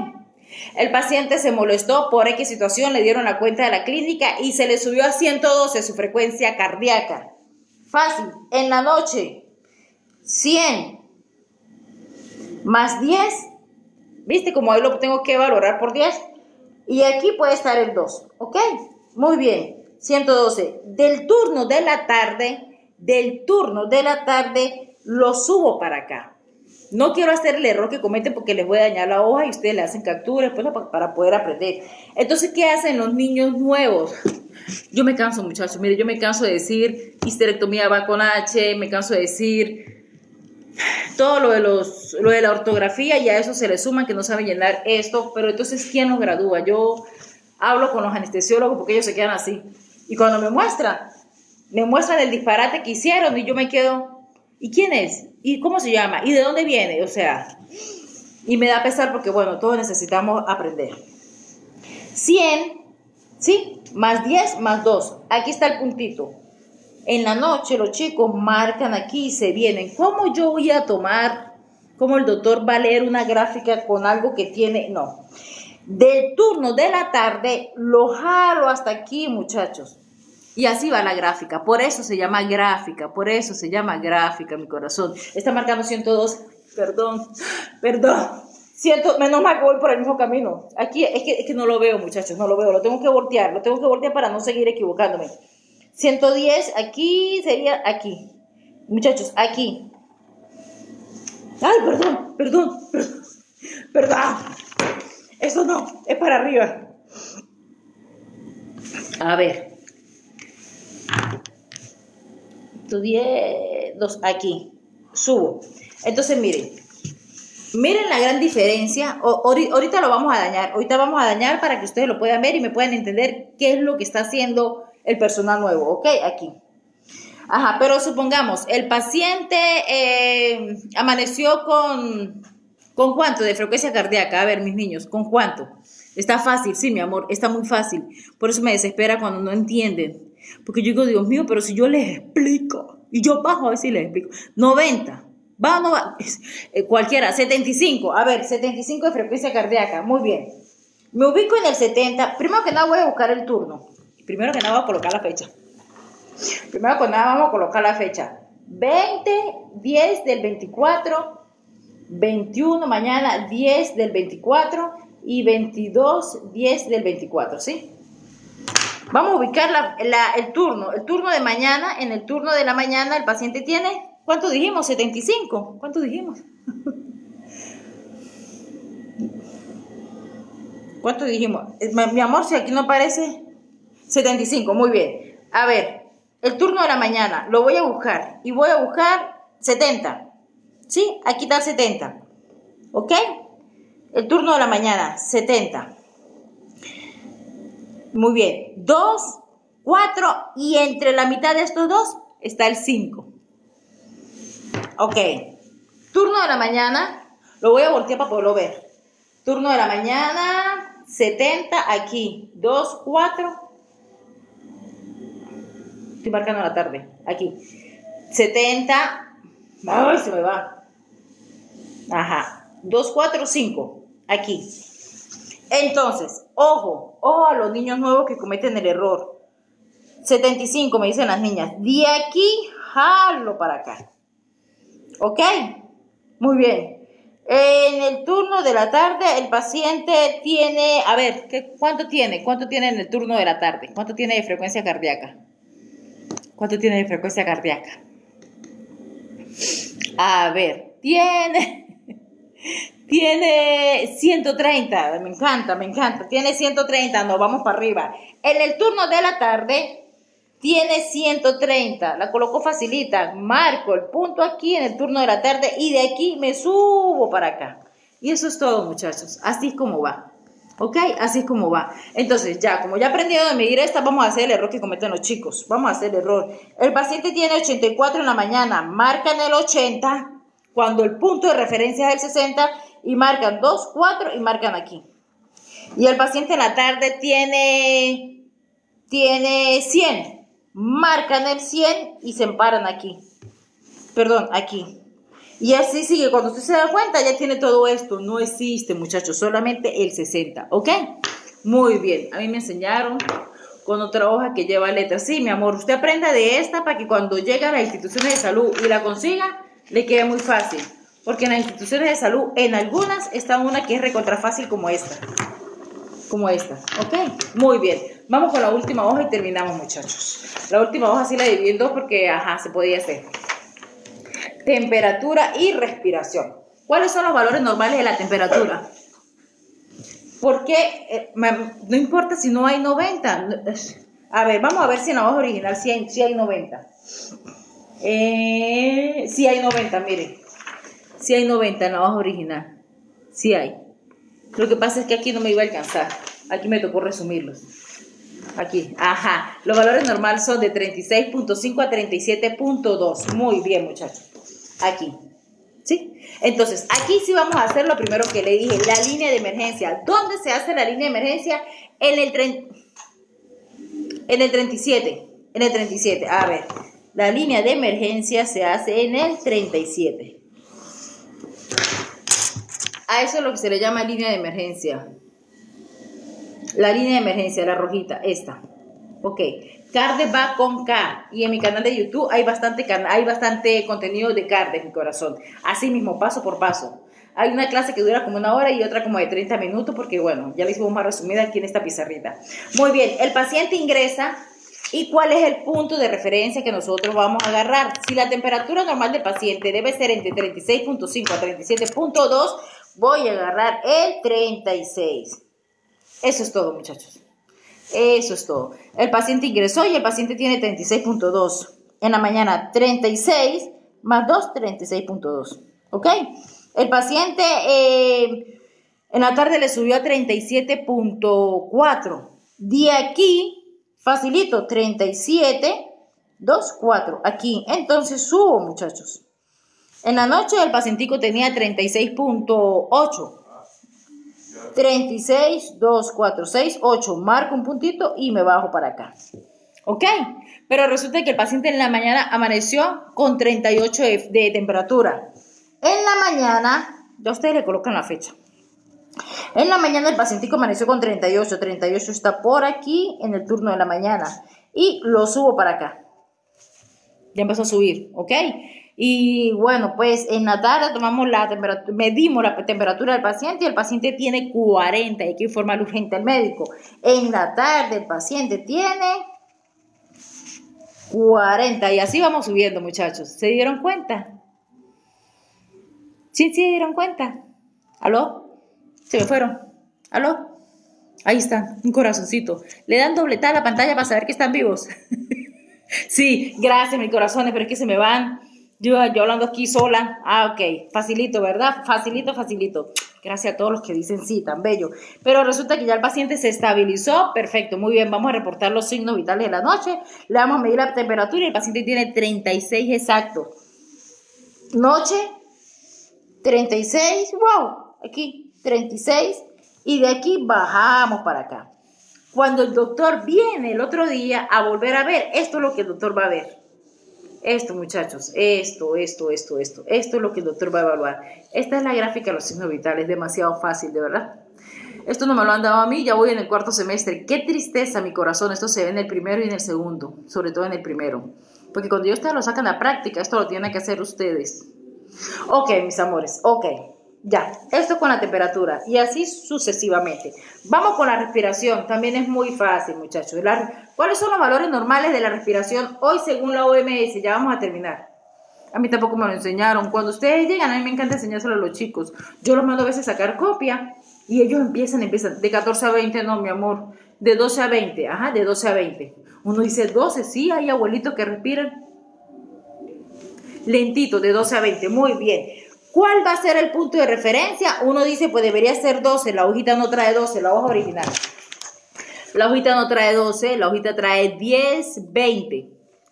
El paciente se molestó por X situación, le dieron la cuenta de la clínica y se le subió a ciento doce su frecuencia cardíaca. Fácil. En la noche, cien más diez, ¿viste? Como ahí lo tengo que valorar por diez. Y aquí puede estar el dos, ¿ok? Muy bien, ciento doce. Del turno de la tarde, del turno de la tarde, lo subo para acá. No quiero hacer el error que cometen porque les voy a dañar la hoja y ustedes le hacen captura después para poder aprender. Entonces, ¿qué hacen los niños nuevos? Yo me canso, muchachos. Mire, yo me canso de decir histerectomía va con H, me canso de decir todo lo de, los, lo de la ortografía y a eso se le suman que no saben llenar esto. Pero entonces, ¿quién los gradúa? Yo hablo con los anestesiólogos porque ellos se quedan así. Y cuando me muestran, me muestran el disparate que hicieron y yo me quedo... ¿Y quién es? ¿Y cómo se llama? ¿Y de dónde viene? O sea, y me da pesar porque, bueno, todos necesitamos aprender. cien, ¿sí? Más diez, más dos. Aquí está el puntito. En la noche los chicos marcan aquí y se vienen. ¿Cómo yo voy a tomar? ¿Cómo el doctor va a leer una gráfica con algo que tiene? No. Del turno de la tarde lo jalo hasta aquí, muchachos. Y así va la gráfica, por eso se llama gráfica, por eso se llama gráfica, mi corazón. Está marcando ciento dos, perdón, perdón, ciento, menos mal que voy por el mismo camino. Aquí es que, es que no lo veo, muchachos, no lo veo, lo tengo que voltear, lo tengo que voltear para no seguir equivocándome. ciento diez, aquí sería aquí, muchachos, aquí. Ay, perdón, perdón, perdón, perdón, eso no, es para arriba. A ver. diez, dos, aquí, subo. Entonces, miren, miren la gran diferencia. O, ahorita lo vamos a dañar, ahorita vamos a dañar para que ustedes lo puedan ver y me puedan entender qué es lo que está haciendo el personal nuevo, ¿ok? Aquí. Ajá, pero supongamos, el paciente eh, amaneció con, ¿con cuánto de frecuencia cardíaca? A ver, mis niños, ¿con cuánto? Está fácil, sí, mi amor, está muy fácil. Por eso me desespera cuando no entienden. Porque yo digo, Dios mío, pero si yo les explico, y yo bajo a ver si les explico, noventa, va o no va, eh, cualquiera, setenta y cinco, a ver, setenta y cinco de frecuencia cardíaca, muy bien. Me ubico en el setenta, primero que nada voy a buscar el turno, primero que nada voy a colocar la fecha, primero que nada vamos a colocar la fecha, veinte, diez del veinticuatro, veintiuno mañana, diez del veinticuatro y veintidós, diez del veinticuatro, ¿sí? Vamos a ubicar la, la, el turno, el turno de mañana. En el turno de la mañana el paciente tiene, ¿cuánto dijimos? setenta y cinco, ¿cuánto dijimos? ¿Cuánto dijimos? Mi amor, si aquí no aparece, setenta y cinco, muy bien. A ver, el turno de la mañana, lo voy a buscar y voy a buscar setenta, ¿sí? Aquí está el setenta, ¿ok? El turno de la mañana, setenta. Muy bien, dos, cuatro y entre la mitad de estos dos está el cinco. Ok, turno de la mañana, lo voy a voltear para poderlo ver. Turno de la mañana, setenta aquí, dos, cuatro. Estoy marcando la tarde, aquí. setenta, ay, se me va. Ajá, dos, cuatro, cinco, aquí. Entonces, ojo, ojo a los niños nuevos que cometen el error. setenta y cinco me dicen las niñas. De aquí, jalo para acá. ¿Ok? Muy bien. En el turno de la tarde, el paciente tiene, a ver, ¿qué, ¿cuánto tiene? ¿Cuánto tiene en el turno de la tarde? ¿Cuánto tiene de frecuencia cardíaca? ¿Cuánto tiene de frecuencia cardíaca? A ver, tiene... Tiene ciento treinta, me encanta, me encanta, tiene ciento treinta, nos vamos para arriba. En el turno de la tarde tiene ciento treinta, la coloco facilita, marco el punto aquí en el turno de la tarde y de aquí me subo para acá. Y eso es todo, muchachos, así es como va, ¿ok? Así es como va. Entonces ya, como ya aprendieron a medir esta, vamos a hacer el error que cometen los chicos, vamos a hacer el error. El paciente tiene ochenta y cuatro en la mañana, marcan el ochenta, cuando el punto de referencia es el sesenta, y marcan dos, cuatro y marcan aquí. Y el paciente en la tarde tiene, tiene cien. Marcan el cien y se emparan aquí. Perdón, aquí. Y así sigue, cuando usted se da cuenta ya tiene todo esto. No existe, muchachos, solamente el sesenta, ¿ok? Muy bien, a mí me enseñaron con otra hoja que lleva letras. Sí, mi amor, usted aprenda de esta para que cuando llegue a las instituciones de salud y la consiga, le quede muy fácil. Porque en las instituciones de salud, en algunas, está una que es recontra fácil como esta. Como esta, ¿ok? Muy bien. Vamos con la última hoja y terminamos, muchachos. La última hoja sí la dividí en dos porque, ajá, se podía hacer. Temperatura y respiración. ¿Cuáles son los valores normales de la temperatura? Porque eh, no importa si no hay noventa. A ver, vamos a ver si en la hoja original sí hay, sí hay noventa. Eh, sí hay noventa, miren. Sí hay noventa en la hoja original. Sí hay. Lo que pasa es que aquí no me iba a alcanzar. Aquí me tocó resumirlos. Aquí, ajá. Los valores normales son de treinta y seis punto cinco a treinta y siete punto dos. Muy bien, muchachos. Aquí. ¿Sí? Entonces, aquí sí vamos a hacer lo primero que le dije, la línea de emergencia. ¿Dónde se hace la línea de emergencia? En el, en el treinta y siete. En el treinta y siete. A ver, la línea de emergencia se hace en el treinta y siete. A eso es lo que se le llama línea de emergencia. La línea de emergencia, la rojita, esta. Ok. Carde va con K. Y en mi canal de YouTube hay bastante, hay bastante contenido de Carde, mi corazón. Así mismo, paso por paso. Hay una clase que dura como una hora y otra como de treinta minutos porque, bueno, ya la hicimos más resumida aquí en esta pizarrita. Muy bien, el paciente ingresa. ¿Y cuál es el punto de referencia que nosotros vamos a agarrar? Si la temperatura normal del paciente debe ser entre treinta y seis punto cinco a treinta y siete punto dos, voy a agarrar el treinta y seis. Eso es todo, muchachos. Eso es todo. El paciente ingresó y el paciente tiene treinta y seis punto dos. En la mañana treinta y seis más dos, treinta y seis punto dos. ¿Ok? El paciente eh, en la tarde le subió a treinta y siete punto cuatro. De aquí, facilito, treinta y siete, dos, cuatro. Aquí. Entonces subo, muchachos. En la noche el pacientico tenía treinta y seis punto ocho. treinta y seis, dos, cuatro, seis, ocho. Marco un puntito y me bajo para acá. ¿Ok? Pero resulta que el paciente en la mañana amaneció con treinta y ocho de, de temperatura. En la mañana, ya ustedes le colocan la fecha. En la mañana el pacientico amaneció con treinta y ocho. treinta y ocho está por aquí en el turno de la mañana. Y lo subo para acá. Ya empezó a subir, ¿ok? Y bueno, pues en la tarde tomamos la temperatura, medimos la temperatura del paciente y el paciente tiene cuarenta, hay que informar urgente al médico. En la tarde el paciente tiene cuarenta y así vamos subiendo, muchachos. ¿Se dieron cuenta? ¿Sí, sí se dieron cuenta? ¿Aló? Se me fueron. ¿Aló? Ahí están, un corazoncito. Le dan doble tap a la pantalla para saber que están vivos. Sí, gracias, mis corazones, pero es que se me van. Yo, yo hablando aquí sola. Ah, ok. Facilito, ¿verdad? Facilito, facilito. Gracias a todos los que dicen sí, tan bello. Pero resulta que ya el paciente se estabilizó. Perfecto, muy bien. Vamos a reportar los signos vitales de la noche. Le vamos a medir la temperatura y el paciente tiene treinta y seis exacto. Noche, treinta y seis. Wow, aquí, treinta y seis. Y de aquí bajamos para acá. Cuando el doctor viene el otro día a volver a ver, esto es lo que el doctor va a ver. Esto, muchachos, esto, esto, esto, esto. Esto es lo que el doctor va a evaluar. Esta es la gráfica de los signos vitales, demasiado fácil, de verdad. Esto no me lo han dado a mí, ya voy en el cuarto semestre. Qué tristeza, mi corazón, esto se ve en el primero y en el segundo, sobre todo en el primero. Porque cuando ustedes lo sacan a práctica, esto lo tienen que hacer ustedes. Ok, mis amores, ok. Ya, esto con la temperatura y así sucesivamente. Vamos con la respiración, también es muy fácil, muchachos. La, ¿Cuáles son los valores normales de la respiración hoy según la O M S? Ya vamos a terminar. A mí tampoco me lo enseñaron. Cuando ustedes llegan, a mí me encanta enseñárselo a los chicos. Yo los mando a veces a sacar copia y ellos empiezan, empiezan de catorce a veinte, no, mi amor. De doce a veinte, ajá, de doce a veinte. Uno dice doce, sí, hay abuelitos que respiran lentito, de doce a veinte, muy bien. ¿Cuál va a ser el punto de referencia? Uno dice, pues debería ser doce, la hojita no trae doce, la hoja original. La hojita no trae doce, la hojita trae diez, veinte.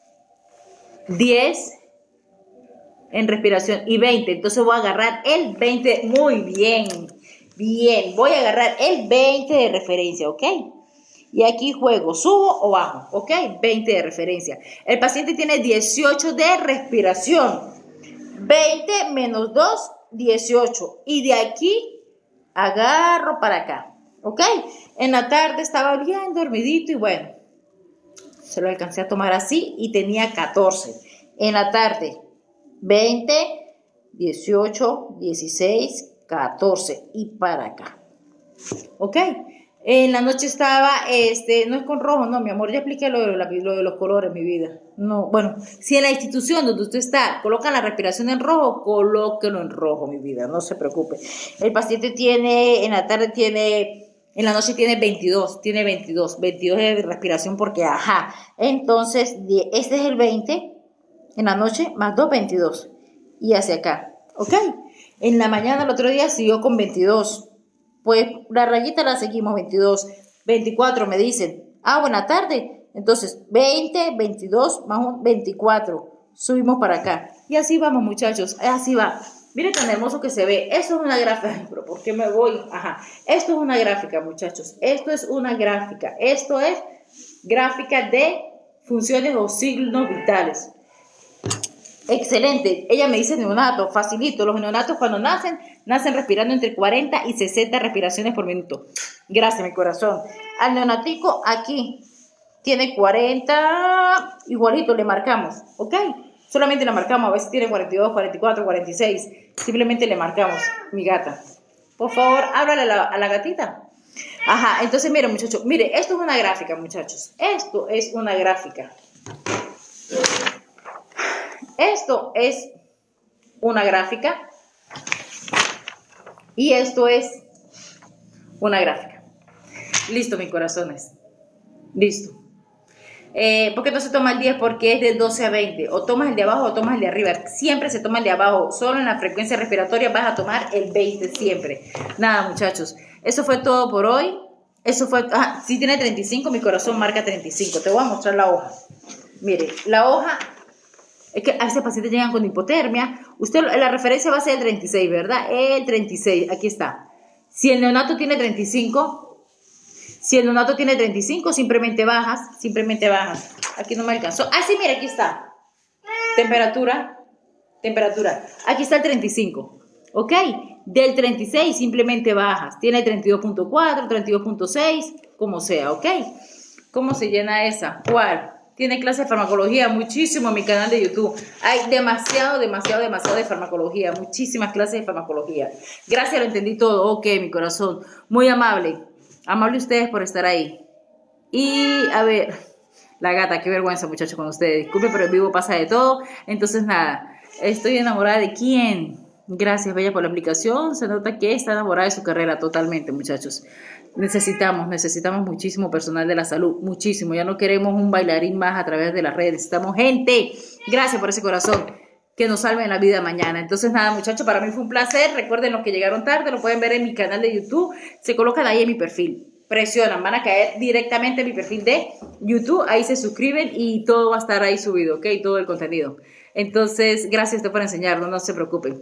diez en respiración y veinte. Entonces voy a agarrar el veinte, muy bien, bien. Voy a agarrar el veinte de referencia, ¿ok? Y aquí juego, subo o bajo, ¿ok? veinte de referencia. El paciente tiene dieciocho de respiración. veinte menos dos, dieciocho. Y de aquí agarro para acá. ¿Ok? En la tarde estaba bien dormidito y bueno, se lo alcancé a tomar así y tenía catorce. En la tarde, veinte, dieciocho, dieciséis, catorce y para acá. ¿Ok? En la noche estaba, este, no es con rojo, no, mi amor, ya expliqué lo de, la, lo de los colores, mi vida. No, bueno, si en la institución donde usted está colocan la respiración en rojo, colóquelo en rojo, mi vida, no se preocupe. El paciente tiene, en la tarde tiene, en la noche tiene veintidós, tiene veintidós, veintidós de respiración porque, ajá, entonces, este es el veinte, en la noche, más dos, veintidós, y hacia acá, ¿ok? En la mañana, el otro día, siguió con veintidós. Pues la rayita la seguimos, veintidós, veinticuatro me dicen, ah, buena tarde, entonces veinte, veintidós, más un veinticuatro, subimos para acá, y así vamos muchachos, así va, miren tan hermoso que se ve, eso es una gráfica, pero ¿por qué me voy? Ajá, esto es una gráfica muchachos, esto es una gráfica, esto es gráfica de funciones o signos vitales. Excelente, ella me dice neonato, facilito, los neonatos cuando nacen, nacen respirando entre cuarenta y sesenta respiraciones por minuto. Gracias, mi corazón. Al neonatico aquí tiene cuarenta, igualito le marcamos, ¿ok? Solamente le marcamos, a veces tiene cuarenta y dos, cuarenta y cuatro, cuarenta y seis, simplemente le marcamos, mi gata. Por favor, háblale a la, a la gatita. Ajá, entonces miren muchachos, mire, esto es una gráfica muchachos, esto es una gráfica. Esto es una gráfica y esto es una gráfica. Listo, mis corazones. Listo. Eh, ¿Por qué no se toma el diez? Porque es de doce a veinte. O tomas el de abajo o tomas el de arriba. Siempre se toma el de abajo. Solo en la frecuencia respiratoria vas a tomar el veinte siempre. Nada, muchachos. Eso fue todo por hoy. Eso fue... Ah, si tiene treinta y cinco, mi corazón marca treinta y cinco. Te voy a mostrar la hoja. Mire, la hoja... Es que a veces pacientes llegan con hipotermia. Usted, la referencia va a ser el treinta y seis, ¿verdad? El treinta y seis, aquí está. Si el neonato tiene treinta y cinco, si el neonato tiene treinta y cinco, simplemente bajas, simplemente bajas. Aquí no me alcanzó. Ah, sí, mira, aquí está. Temperatura, temperatura. Aquí está el treinta y cinco, ¿ok? Del treinta y seis simplemente bajas. Tiene treinta y dos punto cuatro, treinta y dos punto seis, como sea, ¿ok? ¿Cómo se llena esa? ¿Cuál? Tiene clase de farmacología, muchísimo en mi canal de YouTube. Hay demasiado, demasiado, demasiado de farmacología, muchísimas clases de farmacología. Gracias, lo entendí todo. Ok, mi corazón. Muy amable. Amable ustedes por estar ahí. Y, a ver, la gata, qué vergüenza, muchachos, con ustedes. Disculpe, pero en vivo pasa de todo. Entonces, nada, estoy enamorada de quién. Gracias, Bella, por la aplicación. Se nota que está enamorada de su carrera totalmente, muchachos. Necesitamos, necesitamos muchísimo personal de la salud, muchísimo. Ya no queremos un bailarín más a través de las redes, necesitamos gente. Gracias por ese corazón que nos salve en la vida mañana. Entonces nada, muchachos, para mí fue un placer. Recuerden, los que llegaron tarde lo pueden ver en mi canal de YouTube. Se colocan ahí en mi perfil, presionan, van a caer directamente en mi perfil de YouTube. Ahí se suscriben y todo va a estar ahí subido, ¿ok? Todo el contenido. Entonces, gracias a usted por enseñarnos, no se preocupen.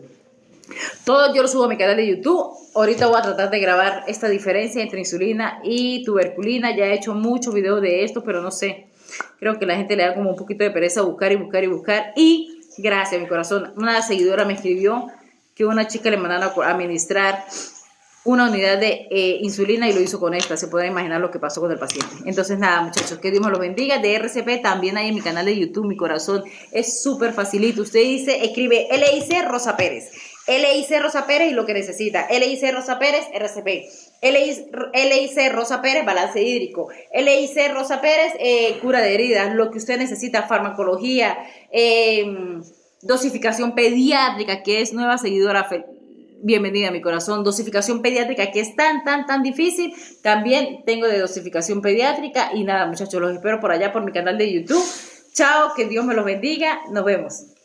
Todo yo lo subo a mi canal de YouTube. Ahorita voy a tratar de grabar esta diferencia entre insulina y tuberculina. Ya he hecho muchos videos de esto, pero no sé. Creo que la gente le da como un poquito de pereza buscar y buscar y buscar. Y gracias, mi corazón. Una seguidora me escribió que una chica le mandaron a administrar una unidad de eh, insulina y lo hizo con esta. Se pueden imaginar lo que pasó con el paciente. Entonces nada, muchachos, que Dios me los bendiga. De R C P también hay en mi canal de YouTube, mi corazón. Es súper facilito. Usted dice, escribe L I C Rosa Pérez. L I C Rosa Pérez y lo que necesita. L I C Rosa Pérez, R C P. L I C Rosa Pérez, balance hídrico. L I C Rosa Pérez, eh, cura de heridas. Lo que usted necesita, farmacología, eh, dosificación pediátrica, que es nueva seguidora. Bienvenida, mi corazón. Dosificación pediátrica, que es tan, tan, tan difícil. También tengo de dosificación pediátrica. Y nada, muchachos, los espero por allá por mi canal de YouTube. Chao, que Dios me los bendiga. Nos vemos.